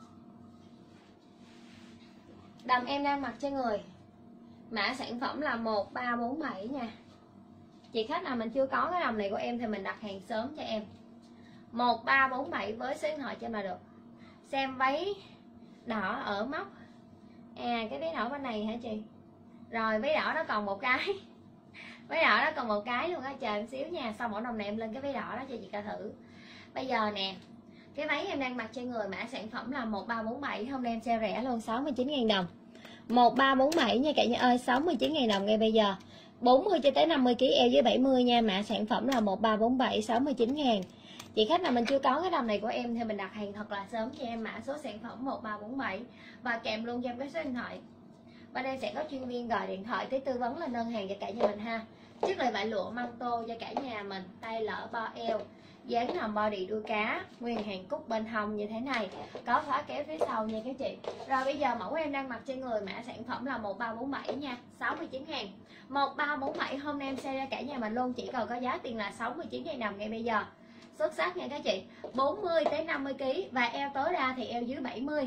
Đầm em đang mặc trên người mã sản phẩm là một ba bốn bảy nha. Chị khách nào mình chưa có cái đầm này của em thì mình đặt hàng sớm cho em. Một ba bốn bảy với số điện thoại cho mà được. Xem váy đỏ ở móc. À cái váy đỏ bên này hả chị? Rồi váy đỏ nó còn một cái. Váy đỏ nó còn một cái luôn á, chờ em xíu nha. Sau mỗi đầm này em lên cái váy đỏ đó cho chị coi thử. Bây giờ nè, cái váy em đang mặc trên người mã sản phẩm là một ba bốn bảy. Hôm nay em sale rẻ luôn sáu mươi chín ngàn đồng. Một ba bốn bảy nha cả nhà ơi, sáu mươi chín ngàn đồng ngay bây giờ. Bốn mươi cho tới năm mươi ki lô gam, eo dưới bảy mươi nha. Mã sản phẩm là một ba bốn bảy, sáu mươi chín ngàn. Chị khách nào mình chưa có cái đầm này của em thì mình đặt hàng thật là sớm cho em. Mã số sản phẩm một ba bốn bảy và kèm luôn cho em cái số điện thoại. Bên đây sẽ có chuyên viên gọi điện thoại tới tư vấn lên đơn hàng cho cả nhà mình ha. Chiếc là vải lụa măng tô cho cả nhà mình, tay lỡ bo eo, dáng nằm body đuôi cá, nguyên hàng cúc bên hông như thế này, có khóa kéo phía sau nha các chị. Rồi bây giờ mẫu em đang mặc trên người mã sản phẩm là một ba bốn bảy nha, sáu mươi chín ngàn. Một ba bốn bảy hôm nay em sale ra cả nhà mình luôn, chỉ còn có giá tiền là sáu mươi chín ngàn đồng ngay bây giờ. Xuất sắc nha các chị. Bốn mươi tới năm mươi ki lô gam và eo tối đa thì eo dưới bảy mươi.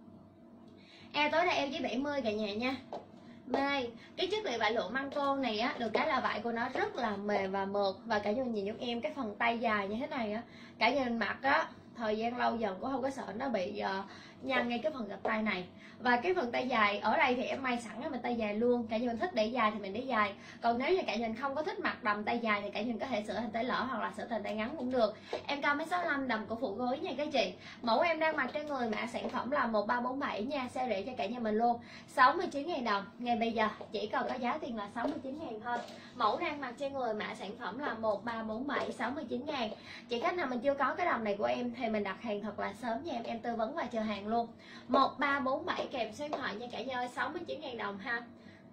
Eo tối đa eo dưới bảy mươi cả nhà nha. Mê. Cái chất liệu vải lụa măng tô này á, được cái là vải của nó rất là mềm và mượt. Và cả nhà nhìn giúp em cái phần tay dài như thế này á, cả nhà mình mặc á, thời gian lâu dần cũng không có sợ nó bị uh, nhăn ngay cái phần gập tay này. Và cái phần tay dài ở đây thì em may sẵn mình tay dài luôn. Cả nhà mình thích để dài thì mình để dài. Còn nếu như cả nhà mình không có thích mặc đầm tay dài thì cả nhà mình có thể sửa thành tay lỡ hoặc là sửa thành tay ngắn cũng được. Em cao mét sáu lăm, đầm của phụ gối nha các chị. Mẫu em đang mặc trên người mã sản phẩm là một ba bốn bảy nha, sale rẻ cho cả nhà mình luôn, sáu mươi chín ngàn đồng. Ngay bây giờ chỉ còn có giá tiền là sáu mươi chín ngàn thôi. Mẫu đang mặc trên người mã sản phẩm là một ba bốn bảy, sáu mươi chín ngàn. Chị khách nào mình chưa có cái đầm này của em thì mình đặt hàng thật là sớm nha em, em tư vấn và chờ hàng luôn. Một ba bốn bảy kèm số điện thoại nha cả nhà ơi, sáu mươi chín ngàn đồng ha.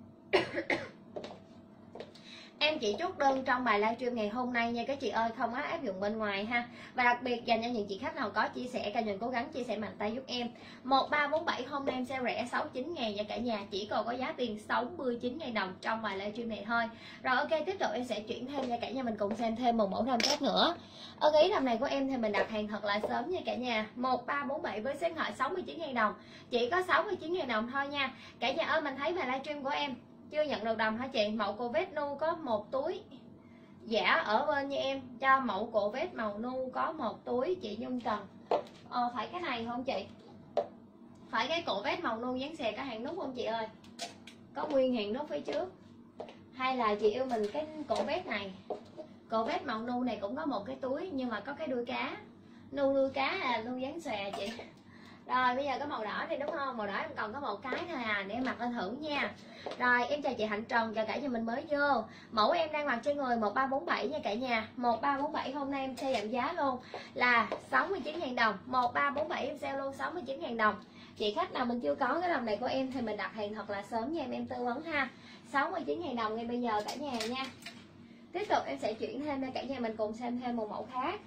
Em chỉ chốt đơn trong bài livestream ngày hôm nay nha các chị ơi, không có áp dụng bên ngoài ha. Và đặc biệt dành cho những chị khách nào có chia sẻ, cả nhà cố gắng chia sẻ mạnh tay giúp em. Một ba bốn bảy hôm nay em sẽ rẻ sáu mươi chín ngàn nha cả nhà, chỉ còn có giá tiền sáu mươi chín ngàn đồng trong bài livestream này thôi. Rồi ok, tiếp tục em sẽ chuyển thêm nha cả nhà mình cùng xem thêm một mẫu đầm khác nữa. Ở cái đầm này của em thì mình đặt hàng thật là sớm nha cả nhà. Một ba bốn bảy với số điện thoại sáu mươi chín ngàn đồng, chỉ có sáu mươi chín ngàn đồng thôi nha. Cả nhà ơi, mình thấy bài livestream của em chưa nhận được đầm hả chị? Mẫu cổ vest nu có một túi giả ở bên nha em, cho mẫu cổ vest màu nu có một túi chị Nhung cần. Ờ, phải cái này không chị? Phải cái cổ vest màu nu dán xè có hàng nút không chị ơi? Có nguyên hàng nút phía trước. Hay là chị yêu mình cái cổ vest này? Cổ vest màu nu này cũng có một cái túi nhưng mà có cái đuôi cá. Nu đuôi cá là nu dán xè chị. Rồi bây giờ có màu đỏ thì đúng không? Màu đỏ em còn có một cái thôi à, để em mặc lên thử nha. Rồi em chào chị Hạnh Trần, chào cả nhà mình mới vô. Mẫu em đang mặc trên người một ba bốn bảy nha cả nhà. Một ba bốn bảy hôm nay em sẽ giảm giá luôn là sáu mươi chín ngàn đồng. Một ba bốn bảy em sale luôn sáu mươi chín ngàn đồng. Chị khách nào mình chưa có cái đầm này của em thì mình đặt hàng thật là sớm nha em, em tư vấn ha. sáu mươi chín ngàn đồng ngay bây giờ cả nhà nha. Tiếp tục em sẽ chuyển thêm cho cả nhà mình cùng xem thêm một mẫu khác.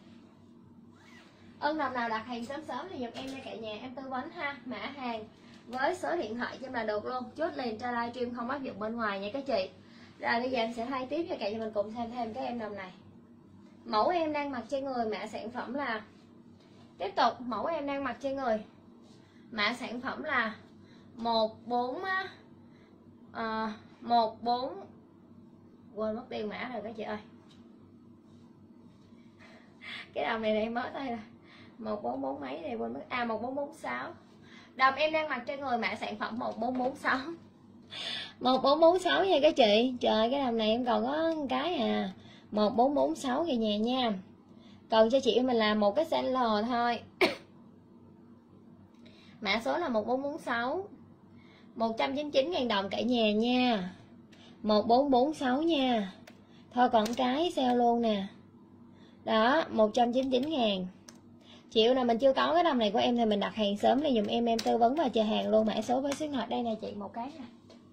Ân đồng nào đặt hàng sớm sớm thì giùm em nha cả nhà, em tư vấn ha. Mã hàng với số điện thoại cho em là được luôn, chốt liền cho livestream không áp dụng bên ngoài nha các chị. Rồi bây giờ em sẽ thay tiếp cho cả nhà mình cùng xem thêm cái em đồng này. Mẫu em đang mặc trên người mã sản phẩm là, tiếp tục mẫu em đang mặc trên người mã sản phẩm là một bốn uh, một bốn, quên mất tiêu mã rồi các chị ơi. Cái đầm này này em mới tay rồi, một bốn bốn mấy này quên mất, à một bốn bốn sáu. Đầm em đang mặc trên người mã sản phẩm một bốn bốn sáu. một bốn bốn sáu nha các chị. Trời, cái đầm này em còn có cái à, một bốn bốn sáu kìa nhà nha. Còn cho chị mình làm một cái size L thôi. Mã số là một bốn bốn sáu, một trăm chín mươi chín ngàn đồng cả nhà nha. Một bốn bốn sáu nha. Thôi còn cái sale luôn nè. Đó, một trăm chín mươi chín ngàn. Chị yêu nào mình chưa có cái đầm này của em thì mình đặt hàng sớm để dùng em em tư vấn và chờ hàng luôn. Mã số với số điện thoại đây nè chị, một cái nè.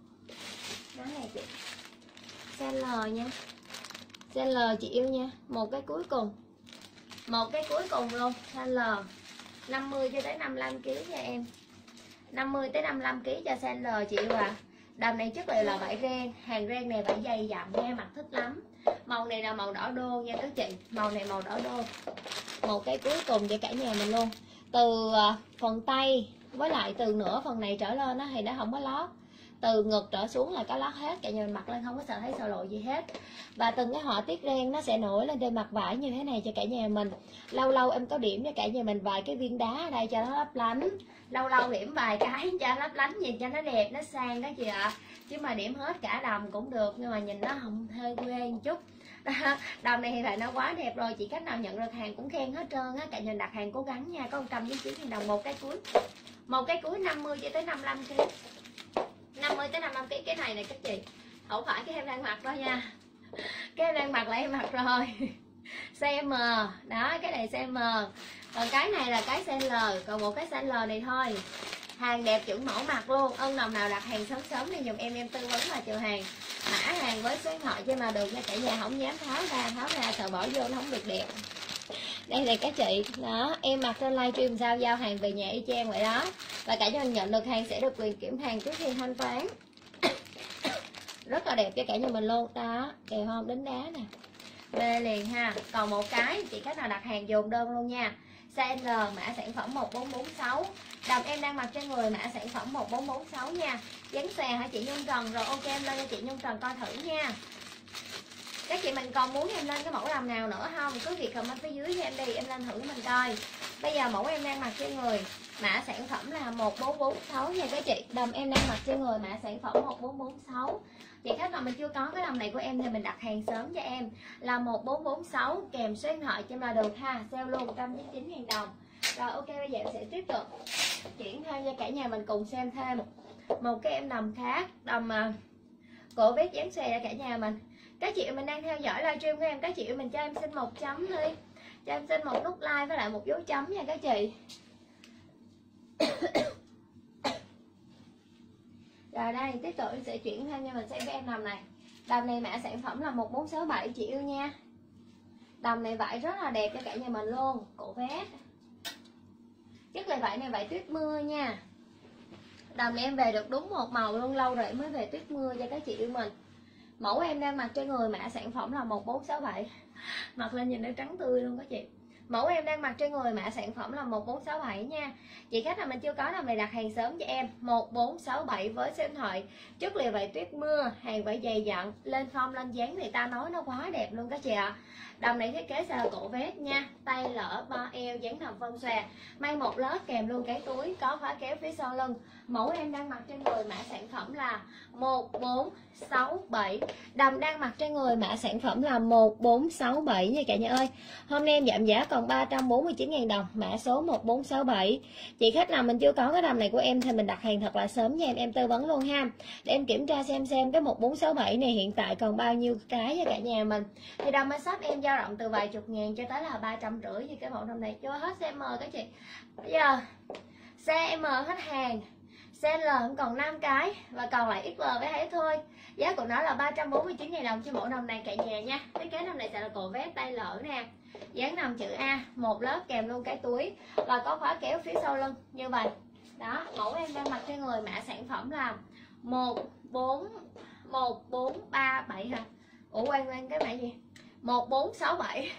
Đó này chị. Size L nha. Size L chị yêu nha. Một cái cuối cùng. Một cái cuối cùng luôn, size L. năm mươi cho tới năm mươi lăm ki lô gam nha em. năm mươi tới năm mươi lăm ki lô gam cho size L chị yêu à. Đầm này chất liệu là vải ren, hàng ren này vải dày dặn nha, mặc thích lắm. Màu này là màu đỏ đô nha các chị, màu này màu đỏ đô. Một cái cuối cùng cho cả nhà mình luôn. Từ phần tay với lại từ nửa phần này trở lên đó thì nó không có lót. Từ ngực trở xuống là có lót hết, cả nhà mình mặc lên không có sợ thấy sợ lộ gì hết. Và từng cái họa tiết ren nó sẽ nổi lên trên mặt vải như thế này cho cả nhà mình. Lâu lâu em có điểm cho cả nhà mình vài cái viên đá ở đây cho nó lấp lánh. Lâu lâu điểm vài cái cho nó lấp lánh, nhìn cho nó đẹp, nó sang đó chị ạ. Chứ mà điểm hết cả đầm cũng được, nhưng mà nhìn nó không hơi quê một chút. Đầm này thì lại nó quá đẹp rồi, chị khách nào nhận được hàng cũng khen hết trơn á. Cả nhà đặt hàng cố gắng nha, có một trăm chín mươi chín đồng một cái cuối. Một cái cuối năm mươi cho tới năm mươi lăm ki lô gam. năm mươi tới năm mươi lăm ki lô gam. Cái này này các chị, không phải cái em đang mặc đâu nha. Cái em đang mặc là em mặc rồi. Size M, đó cái này size M. Còn cái này là cái size L, còn một cái size L này thôi. Hàng đẹp chuẩn mẫu mặc luôn. Ân đồng nào đặt hàng sớm sớm thì dùng em em tư vấn và chờ hàng. Mã hàng với số điện thoại cho mà được nha cả nhà, không dám tháo ra, tháo ra sợ bỏ vô nó không được đẹp. Đây là các chị, đó em mặc trên livestream sao giao hàng về nhà y chang vậy đó. Và cả nhà nhận được hàng sẽ được quyền kiểm hàng trước khi thanh toán. Rất là đẹp cho cả nhà mình luôn đó, đẹp không, đính đá nè, mê liền ha. Còn một cái chị khách nào đặt hàng dồn đơn luôn nha. Size L, mã sản phẩm một bốn bốn sáu. Đầm em đang mặc trên người, mã sản phẩm một bốn bốn sáu nha. Dán xòe hả chị Nhung Trần? Rồi ok em lên cho chị Nhung Trần coi thử nha. Các chị mình còn muốn em lên cái mẫu đầm nào nữa không? Cứ việc comment phía dưới cho em đi, em lên thử mình coi. Bây giờ mẫu em đang mặc trên người, mã sản phẩm là một bốn bốn sáu nha các chị. Đầm em đang mặc trên người, mã sản phẩm một bốn bốn sáu. Chị khách nào mình chưa có cái đầm này của em thì mình đặt hàng sớm cho em là một bốn bốn sáu kèm số điện thoại cho em là được ha. Sale luôn một trăm chín mươi chín nghìn đồng. Rồi ok, bây giờ em sẽ tiếp tục chuyển thêm cho cả nhà mình cùng xem thêm một cái em đầm khác. Đầm mà cổ vết dán xòe cho cả nhà mình. Các chị mình đang theo dõi livestream của em, các chị mình cho em xin một chấm đi, cho em xin một nút like với lại một dấu chấm nha các chị. Rồi đây tiếp tục em sẽ chuyển thêm cho mình xem cái em đầm này. Đầm này mã sản phẩm là một bốn sáu bảy chị yêu nha. Đầm này vải rất là đẹp cho cả nhà mình luôn, cổ vét. Chất liệu vải này vải tuyết mưa nha. Đầm này em về được đúng một màu luôn, lâu rồi em mới về tuyết mưa cho các chị yêu mình. Mẫu em đang mặc trên người, mã sản phẩm là một bốn sáu bảy. Mặc lên nhìn nó trắng tươi luôn các chị. Mẫu em đang mặc trên người, mã sản phẩm là một bốn sáu bảy nha. Chị khách nào mình chưa có nào mình đặt hàng sớm cho em một bốn sáu bảy với số điện thoại. Chất liệu vải tuyết mưa, hàng vải dày dặn, lên form lên dáng thì ta nói nó quá đẹp luôn các chị ạ. À. Đầm này thiết kế sẽ là cổ vest nha, tay lỡ ba eo dáng nằm phân xòe, may một lớp kèm luôn cái túi có khóa kéo phía sau lưng. Mẫu em đang mặc trên người, mã sản phẩm là một bốn sáu bảy. Đầm đang mặc trên người, mã sản phẩm là một bốn sáu bảy nha cả nhà ơi. Hôm nay em giảm giá còn ba trăm bốn mươi chín nghìn đồng, mã số một bốn sáu bảy. Chị khách nào mình chưa có cái đầm này của em thì mình đặt hàng thật là sớm nha em, em tư vấn luôn ha. Để em kiểm tra xem xem cái một bốn sáu bảy này hiện tại còn bao nhiêu cái cho cả nhà mình. Thì đầm shop em dao động từ vài chục ngàn cho tới là ba trăm rưỡi như cái mẫu đầm này, chưa hết size M các chị. Bây giờ size M hết hàng, size L cũng còn năm cái và còn lại ích lờ với hết thôi. Giá của nó là ba trăm bốn mươi chín nghìn đồng cho mẫu đầm này cả nhà nha. Cái kế đầm này sẽ là cổ vest tay lỡ nè, dáng nằm chữ A, một lớp kèm luôn cái túi và có khóa kéo phía sau lưng như vậy. Đó, mẫu em đang mặc trên người, mã sản phẩm là một bốn một bốn ba bảy hả? Ủa quên quên cái mã gì? một bốn sáu bảy.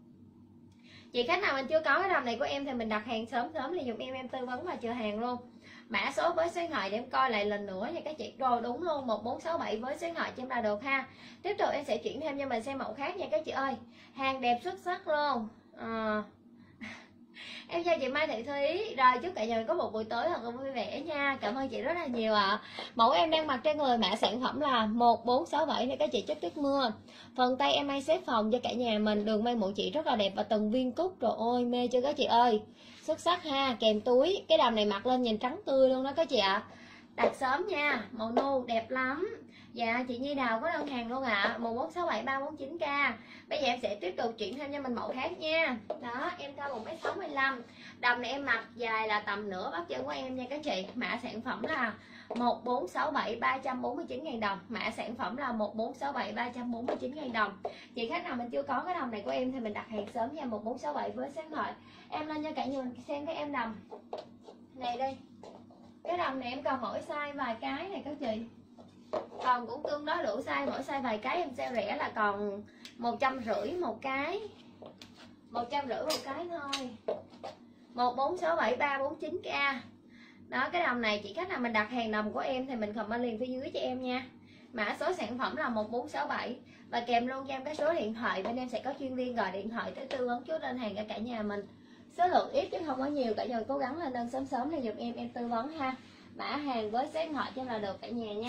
Chị khách nào mình chưa có cái đầm này của em thì mình đặt hàng sớm sớm thì dùng em em tư vấn và chờ hàng luôn. Mã số với số điện thoại để em coi lại lần nữa nha các chị. Rồi đúng luôn, một bốn sáu bảy với số điện thoại cho em là được ha. Tiếp tục em sẽ chuyển thêm cho mình xem mẫu khác nha các chị ơi. Hàng đẹp xuất sắc luôn. À... Em chào chị Mai Thị Thúy. Rồi chúc cả nhà mình có một buổi tối thật là vui vẻ nha. Cảm ơn chị rất là nhiều ạ. À. Mẫu em đang mặc trên người, mã sản phẩm là một bốn sáu bảy này các chị, chất tuyết mưa. Phần tay em may xếp phòng cho cả nhà mình, đường may mũi chị rất là đẹp và từng viên cúc. Rồi ôi mê chưa các chị ơi. Xuất sắc ha, kèm túi. Cái đầm này mặc lên nhìn trắng tươi luôn đó các chị ạ. À. đặt sớm nha. Màu nu đẹp lắm. Dạ chị Nhi Đào có đơn hàng luôn ạ. À. một bốn sáu bảy ba bốn chín k. Bây giờ em sẽ tiếp tục chuyển thêm cho mình mẫu khác nha. Đó, em cao một mét sáu mươi lăm. Đầm này em mặc dài là tầm nửa bắp chân của em nha các chị. Mã sản phẩm là một bốn sáu bảy ba bốn chín ngàn đồng. Mã sản phẩm là một bốn sáu bảy ba bốn chín ngàn đồng. Chị khách nào mình chưa có cái đầm này của em thì mình đặt hàng sớm nha. một bốn sáu bảy với số điện thoại. Em lên cho cả nhà mình xem cái em đầm này đi. Cái đầm này em còn mỗi size vài cái này các chị. Còn cũng tương đối đủ size, mỗi size vài cái em sale rẻ là còn một trăm rưỡi một cái. một trăm rưỡi một cái thôi. một bốn sáu bảy ba bốn chín k. Đó, cái đầm này chị khách nào mình đặt hàng đầm của em thì mình comment liền phía dưới cho em nha. Mã số sản phẩm là một bốn sáu bảy và kèm luôn cho em cái số điện thoại, bên em sẽ có chuyên viên gọi điện thoại tới tư vấn chốt đơn hàng cho cả nhà mình. Số lượng ít chứ không có nhiều, cả nhà cố gắng lên đơn sớm sớm để giùm em em tư vấn ha. Mã hàng với số điện thoại cho là được cả nhà nha.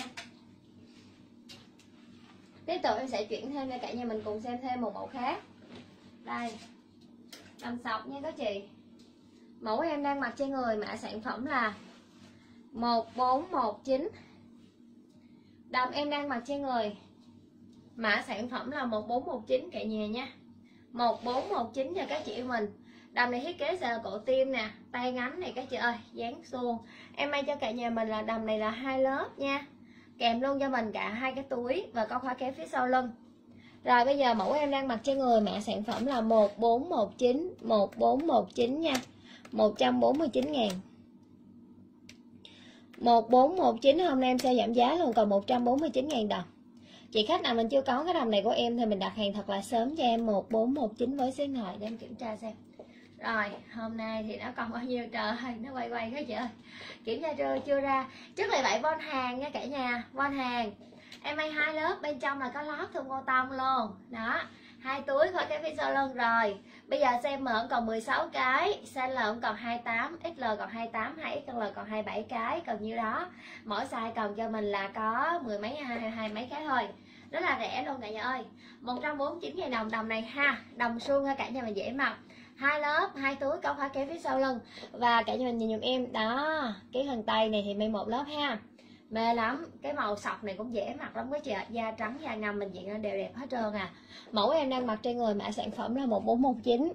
Tiếp tục em sẽ chuyển thêm cho cả nhà mình cùng xem thêm một mẫu khác. Đây, đầm sọc nha các chị. Mẫu em đang mặc trên người, mã sản phẩm là một bốn một chín. Đầm em đang mặc trên người, mã sản phẩm là một bốn một chín cả nhà nha. một bốn một chín cho các chị mình. Đầm này thiết kế sẽ là cổ tim nè, tay ngắn này các chị ơi, dáng suông. Em may cho cả nhà mình là đầm này là hai lớp nha. Kèm luôn cho mình cả hai cái túi và có khóa kéo phía sau lưng. Rồi bây giờ mẫu em đang mặc trên người, mã sản phẩm là một bốn một chín, một bốn một chín nha. một trăm bốn mươi chín ngàn. một bốn một chín hôm nay em sẽ giảm giá luôn, còn một trăm bốn mươi chín ngàn đồng. Chị khách nào mình chưa có cái đầm này của em thì mình đặt hàng thật là sớm cho em. Một bốn một chín với số điện thoại để em kiểm tra xem. Rồi hôm nay thì nó còn bao nhiêu trời ơi, nó quay quay cái chị ơi, kiểm tra chưa chưa ra. Trước là vậy von hàng nha cả nhà, von hàng em may hai lớp, bên trong là có lót thun cô tông luôn đó, hai túi khỏi cái phía sau lưng. Rồi bây giờ size M còn mười sáu cái, size L còn hai mươi tám, ích lờ còn hai mươi tám, hai ích lờ còn hai mươi bảy cái, còn nhiêu đó. Mỗi size còn cho mình là có mười mấy hai mươi hai mấy cái thôi, rất là rẻ luôn cả nhà ơi. Một trăm bốn mươi chín ngàn đồng đầm này ha, đồng suông ha cả nhà mình dễ mặc. Hai lớp, hai túi có khóa kéo phía sau lưng. Và cả nhà mình nhìn dùm em đó, cái phần tay này thì may một lớp ha, mê lắm. Cái màu sọc này cũng dễ mặc lắm quý chị ạ. Da trắng da ngâm mình diện đều đẹp hết trơn à. Mẫu em đang mặc trên người, mã sản phẩm là một bốn một chín.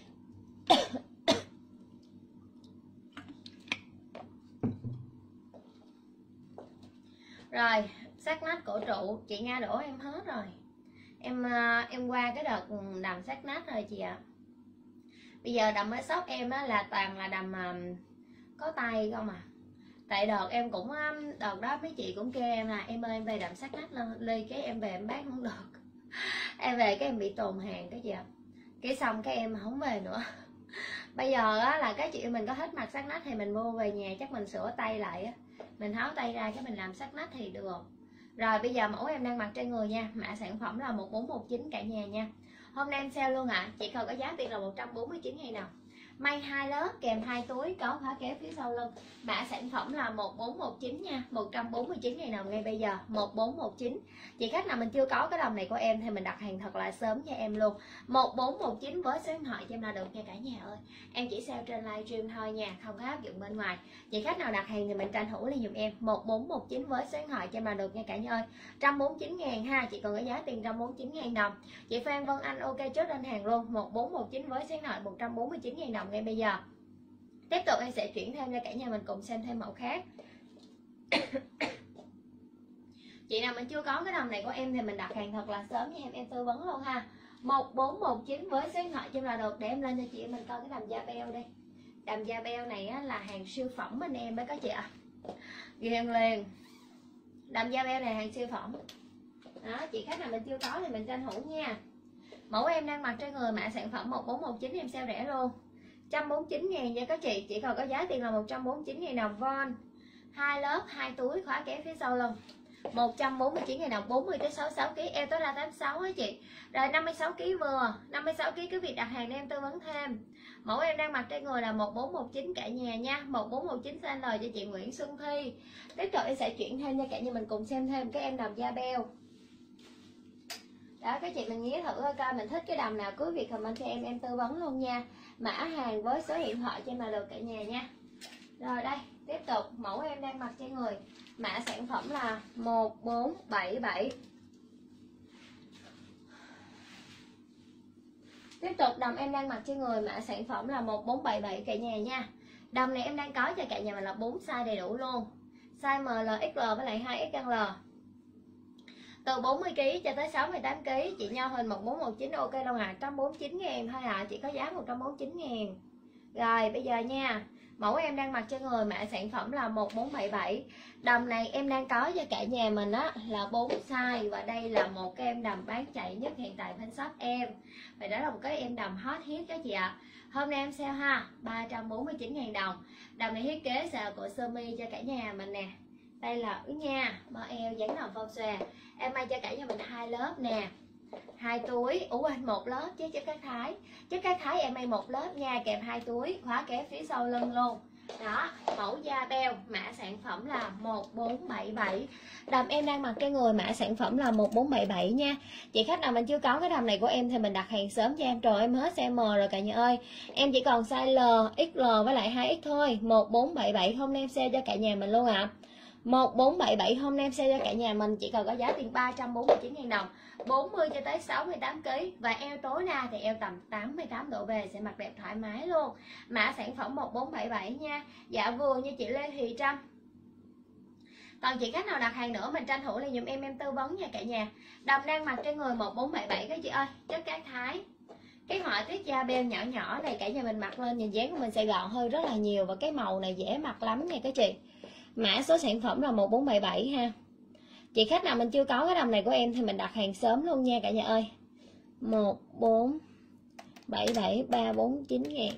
Rồi sát nách cổ trụ chị Nga đổ em hết rồi. Em em qua cái đợt đầm sát nách rồi chị ạ. Bây giờ đầm ở shop em á là toàn là đầm có tay không à. Tại đợt em cũng đợt đó mấy chị cũng kêu em là em ơi em về đầm sát nách ly, cái em về em bán không được. Em về cái em bị tồn hàng cái gì ạ. Cái xong cái em không về nữa. Bây giờ á là cái chị mình có hết mặt sát nách thì mình mua về nhà chắc mình sửa tay lại á, mình tháo tay ra cái mình làm sát nách thì được. Rồi bây giờ mẫu em đang mặc trên người nha, mã sản phẩm là một bốn một chín cả nhà nha. Hôm nay em sale luôn ạ, à. Chỉ còn có giá tiền là một trăm bốn mươi chín ngàn đồng. May hai lớp kèm hai túi có khóa kéo phía sau lưng. Mã sản phẩm là một bốn một chín nha, một trăm bốn mươi chín ngàn đồng ngay bây giờ, một bốn một chín. Chị khách nào mình chưa có cái đầm này của em thì mình đặt hàng thật là sớm cho em luôn. một bốn một chín với số điện thoại cho em là được nha cả nhà ơi. Em chỉ sale trên livestream thôi nha, không có áp dụng bên ngoài. Chị khách nào đặt hàng thì mình tranh thủ liền dùm em, một bốn một chín với số điện thoại cho em là được nha cả nhà ơi. một trăm bốn mươi chín ngàn ha, chị còn có giá tiền một trăm bốn mươi chín ngàn đồng. Chị Phan Vân Anh ok chốt đơn hàng luôn, một bốn một chín với số điện thoại một trăm bốn mươi chín ngàn đồng ngay bây giờ. Tiếp tục em sẽ chuyển thêm cho cả nhà mình cùng xem thêm mẫu khác. Chị nào mình chưa có cái đầm này của em thì mình đặt hàng thật là sớm nha em, em tư vấn luôn ha. Một bốn một chín với số điện thoại cho em là được, để em lên cho chị mình coi cái đầm da beo đi. Đầm da beo này á, là hàng siêu phẩm bên em mới có chị ạ. À. Ghiền liền. Đầm da beo này hàng siêu phẩm. Đó, chị khách nào mình chưa có thì mình tranh thủ nha. Mẫu em đang mặc trên người, mã sản phẩm một bốn một chín em sale rẻ luôn, một trăm bốn mươi chín ngàn nha các chị. Chỉ còn có giá tiền là một trăm bốn mươi chín ngàn đồng von. Hai lớp, hai túi khóa kéo phía sau lưng. một trăm bốn mươi chín ngàn đồng, bốn mươi tới sáu mươi sáu ki lô gam, eo tối đa tám mươi sáu á chị. Rồi năm mươi sáu ki lô gam vừa, năm mươi sáu ki lô gam cứ việc đặt hàng để em tư vấn thêm. Mẫu em đang mặc trên người là một bốn một chín cả nhà nha, một bốn một chín size L cho chị Nguyễn Xuân Thi. Tiếp tục em sẽ chuyển thêm cho cả nhà mình cùng xem thêm cái em đầm da beo. Đó các chị mình nghĩ thử coi mình thích cái đầm nào cứ việc comment cho em em tư vấn luôn nha. Mã hàng với số điện thoại cho em là được cả nhà nha. Rồi đây, tiếp tục mẫu em đang mặc trên người, mã sản phẩm là một bốn bảy bảy. Tiếp tục đầm em đang mặc trên người, mã sản phẩm là một bốn bảy bảy cả nhà nha. Đầm này em đang có cho cả nhà mình là bốn size đầy đủ luôn. Size em lờ, ích lờ với lại hai ích lờ. Từ bốn mươi ki lô gam cho tới sáu mươi tám ki lô gam, chị Nho hình một bốn một chín ok đâu à, một trăm bốn mươi chín ngàn thôi à, chỉ có giá một trăm bốn mươi chín ngàn. Rồi bây giờ nha, mẫu em đang mặc trên người, mã sản phẩm là một bốn bảy bảy. Đầm này em đang có cho cả nhà mình á là bốn size, và đây là một cái em đầm bán chạy nhất hiện tại bên shop em. Và đó là một cái em đầm hot hit các chị ạ. À. Hôm nay em sale ha, ba trăm bốn mươi chín ngàn đồng. Đầm này thiết kế xào của sơ mi cho cả nhà mình nè. Đây là ứ nha, mỡ eo dáng đầm phong xòe. Em may cho cả nhà mình hai lớp nè. Hai túi, ủa anh một lớp chứ chất cát thái. Chất cát thái em may một lớp nha, kèm hai túi, khóa kéo phía sau lưng luôn. Đó, mẫu da beo, mã sản phẩm là một bốn bảy bảy. Đầm em đang mặc cái người, mã sản phẩm là một bốn bảy bảy nha. Chị khách nào mình chưa có cái đầm này của em thì mình đặt hàng sớm cho em. Rồi em hết size M rồi cả nhà ơi. Em chỉ còn size L, ích lờ với lại hai ích thôi. Một bốn bảy bảy hôm nay em sale cho cả nhà mình luôn ạ. À. một bốn bảy bảy hôm nay em sale cho cả nhà mình chỉ cần có giá tiền ba trăm bốn mươi chín ngàn đồng. bốn mươi cho tới sáu mươi tám ki lô gam, và eo tối ra thì eo tầm tám mươi tám độ về, sẽ mặc đẹp thoải mái luôn. Mã sản phẩm một bốn bảy bảy nha. Dạ vừa như chị Lê Thị Trâm. Còn chị khách nào đặt hàng nữa mình tranh thủ lên giùm em em tư vấn nha cả nhà. Đầm đang mặc trên người một bốn bảy bảy các chị ơi, chất cát thái. Cái họa tiết da beo nhỏ nhỏ này cả nhà mình mặc lên nhìn dáng của mình sẽ gọn hơn rất là nhiều, và cái màu này dễ mặc lắm nha các chị. Mã số sản phẩm là một bốn bảy bảy ha. Chị khách nào mình chưa có cái đầm này của em thì mình đặt hàng sớm luôn nha cả nhà ơi. một bốn bảy bảy ba bốn chín ngàn.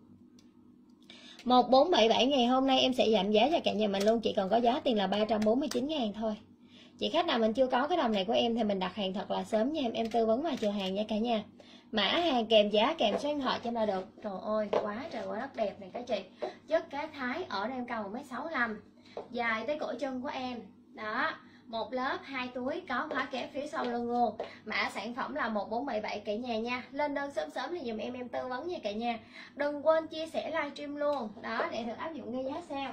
một bốn bảy bảy ngày hôm nay em sẽ giảm giá cho cả nhà mình luôn, chỉ còn có giá tiền là ba trăm bốn mươi chín ngàn thôi. Chị khách nào mình chưa có cái đầm này của em thì mình đặt hàng thật là sớm nha em, em tư vấn và chờ hàng nha cả nhà. Mã hàng kèm giá kèm số điện thoại cho là được. Trời ơi quá trời quá đất đẹp này các chị. Chất cát thái, ở đây em cao một mét sáu mươi lăm, dài tới cổ chân của em. Đó, một lớp hai túi, có khóa kéo phía sau lưng luôn. Mã sản phẩm là một bốn bảy bảy cả nhà nha. Lên đơn sớm sớm thì dùm em em tư vấn nha cả nhà. Đừng quên chia sẻ livestream luôn đó để được áp dụng ngay giá sale.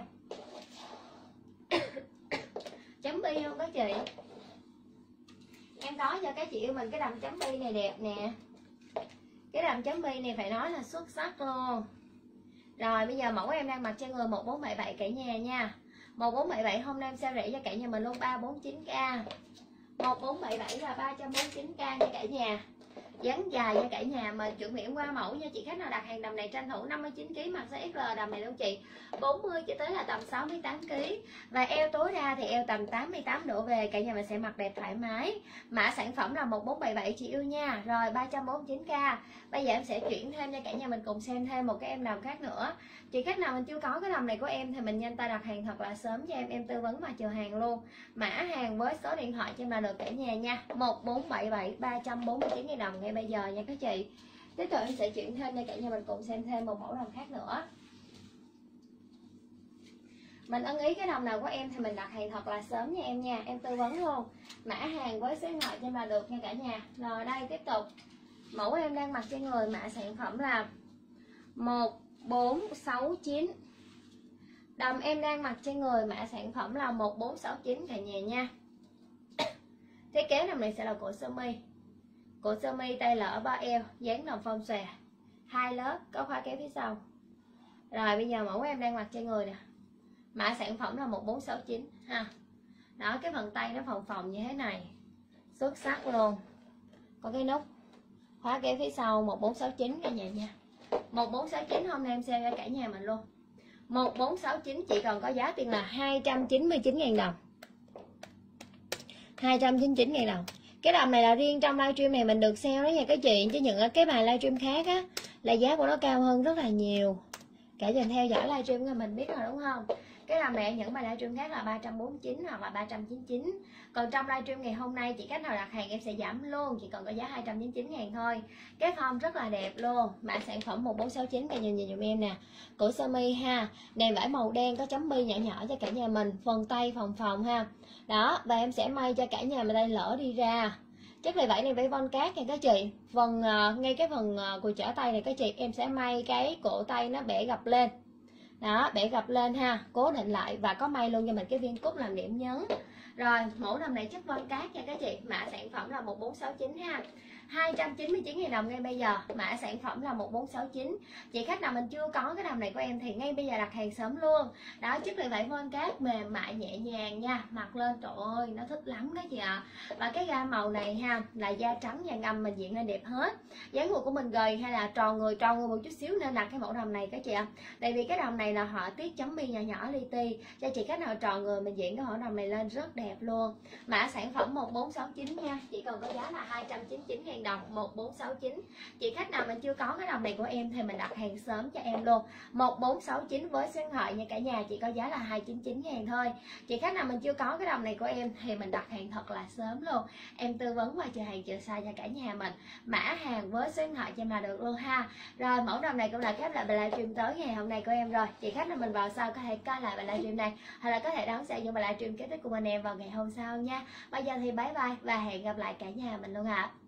Chấm bi không các chị? Em có cho các chị yêu mình cái đầm chấm bi này đẹp nè. Cái đầm chấm bi này phải nói là xuất sắc luôn. Rồi bây giờ mẫu em đang mặc trên người một bốn bảy bảy cả nhà nha. một bốn bảy bảy hôm nay em sale rẻ cho cả nhà mình luôn, ba bốn chín k. một bốn bảy bảy là ba trăm bốn mươi chín k nha cả nhà. Dáng dài cho cả nhà mình, chuẩn bị qua mẫu nha. Chị khách nào đặt hàng đầm này tranh thủ năm mươi chín ki lô gam mặc size ích lờ đầm này luôn chị. bốn mươi cho tới là tầm sáu mươi tám ki lô gam, và eo tối ra thì eo tầm tám mươi tám độ về, cả nhà mình sẽ mặc đẹp thoải mái. Mã sản phẩm là một bốn bảy bảy chị yêu nha. Rồi ba trăm bốn mươi chín k. Bây giờ em sẽ chuyển thêm cho cả nhà mình cùng xem thêm một cái em đầm khác nữa. Chị khách nào mình chưa có cái đầm này của em thì mình nhanh tay đặt hàng thật là sớm cho em, em tư vấn và chờ hàng luôn. Mã hàng với số điện thoại cho em là được cả nhà nha. một bốn bảy bảy ba trăm bốn mươi chín ngàn đồng ngay bây giờ nha các chị. Tiếp tục em sẽ chuyển thêm cho cả nhà mình cùng xem thêm một mẫu đầm khác nữa. Mình ưng ý cái đầm nào của em thì mình đặt hàng thật là sớm nha em nha, em tư vấn luôn. Mã hàng với số điện thoại cho em là được nha cả nhà. Rồi đây tiếp tục mẫu em đang mặc trên người, mã sản phẩm là một bốn sáu chín. Đầm em đang mặc trên người, mã sản phẩm là một bốn sáu chín cả nhà nha. Thiết kế đầm này sẽ là cổ sơ mi. Cổ sơ mi tay lỡ ba eo, dáng đầm phong xòe, hai lớp, có khóa kéo phía sau. Rồi bây giờ mẫu em đang mặc trên người nè. Mã sản phẩm là một bốn sáu chín ha. Đó, cái phần tay nó phồng phồng như thế này. Xuất sắc luôn. Có cái nút khóa kéo phía sau một bốn sáu chín cả nhà nha. một bốn sáu chín hôm nay em sale cho cả nhà mình luôn. một bốn sáu chín chỉ còn có giá tiền là hai trăm chín mươi chín ngàn đồng. hai trăm chín mươi chín ngàn đồng. Cái đầm này là riêng trong livestream này mình được sale đó nha các chị, chứ những cái bài livestream khác á là giá của nó cao hơn rất là nhiều. Cả nhà theo dõi livestream của mình biết rồi đúng không? Cái đầm này những bài livestream khác là ba trăm bốn mươi chín hoặc là ba trăm chín mươi chín. Còn trong livestream ngày hôm nay chị khách nào đặt hàng em sẽ giảm luôn, chỉ còn có giá hai trăm chín mươi chín ngàn thôi. Cái form rất là đẹp luôn. Mã sản phẩm một bốn sáu chín, cả nhà nhìn dùm em nè. Cổ sơ mi ha, nền vải màu đen có chấm bi nhỏ nhỏ cho cả nhà mình, phần tay phồng phồng ha. Đó, và em sẽ may cho cả nhà mình đây lỡ đi ra. Chất này vải này vải von cát nha các chị. Phần uh, ngay cái phần uh, cùi chỏ tay này các chị, em sẽ may cái cổ tay nó bẻ gập lên. Đó, bẻ gập lên ha, cố định lại và có may luôn cho mình cái viên cúc làm điểm nhấn. Rồi, mẫu đầm này chất vân cát nha các chị, mã sản phẩm là một bốn sáu chín ha. hai trăm chín mươi chín nghìn đồng ngay bây giờ, mã sản phẩm là một bốn sáu chín. Chị khách nào mình chưa có cái đầm này của em thì ngay bây giờ đặt hàng sớm luôn. Đó, chất liệu vải vân cát mềm mại nhẹ nhàng nha, mặc lên trời ơi nó thích lắm các chị ạ. À. Và cái gam màu này ha là da trắng da ngâm mình diện lên đẹp hết. Dáng người của mình gầy hay là tròn người tròn người một chút xíu nên đặt cái mẫu đầm này các chị ạ. À. Tại vì cái đầm này là họa tiết chấm bi nhỏ nhỏ li ti, cho chị khách nào tròn người mình diện cái mẫu đầm này lên rất đẹp luôn. Mã sản phẩm một bốn sáu chín nha, chỉ còn có giá là hai trăm chín mươi chín nghìn đồng, một bốn sáu chín. Chị khách nào mình chưa có cái đầm này của em thì mình đặt hàng sớm cho em luôn, một bốn sáu chín với số điện thoại nha cả nhà, chỉ có giá là hai trăm chín mươi chín ngàn thôi. Chị khách nào mình chưa có cái đầm này của em thì mình đặt hàng thật là sớm luôn, em tư vấn qua chờ hàng chờ sai cho cả nhà mình, mã hàng với số điện thoại cho em là được luôn ha. Rồi mẫu đầm này cũng là khép lại bài livestream tới ngày hôm nay của em rồi. Chị khách nào mình vào sau có thể coi lại bài livestream này hay là có thể đón xem những bài livestream kế tiếp của anh em vào ngày hôm sau nha. Bây giờ thì bye bye và hẹn gặp lại cả nhà mình luôn ạ. À.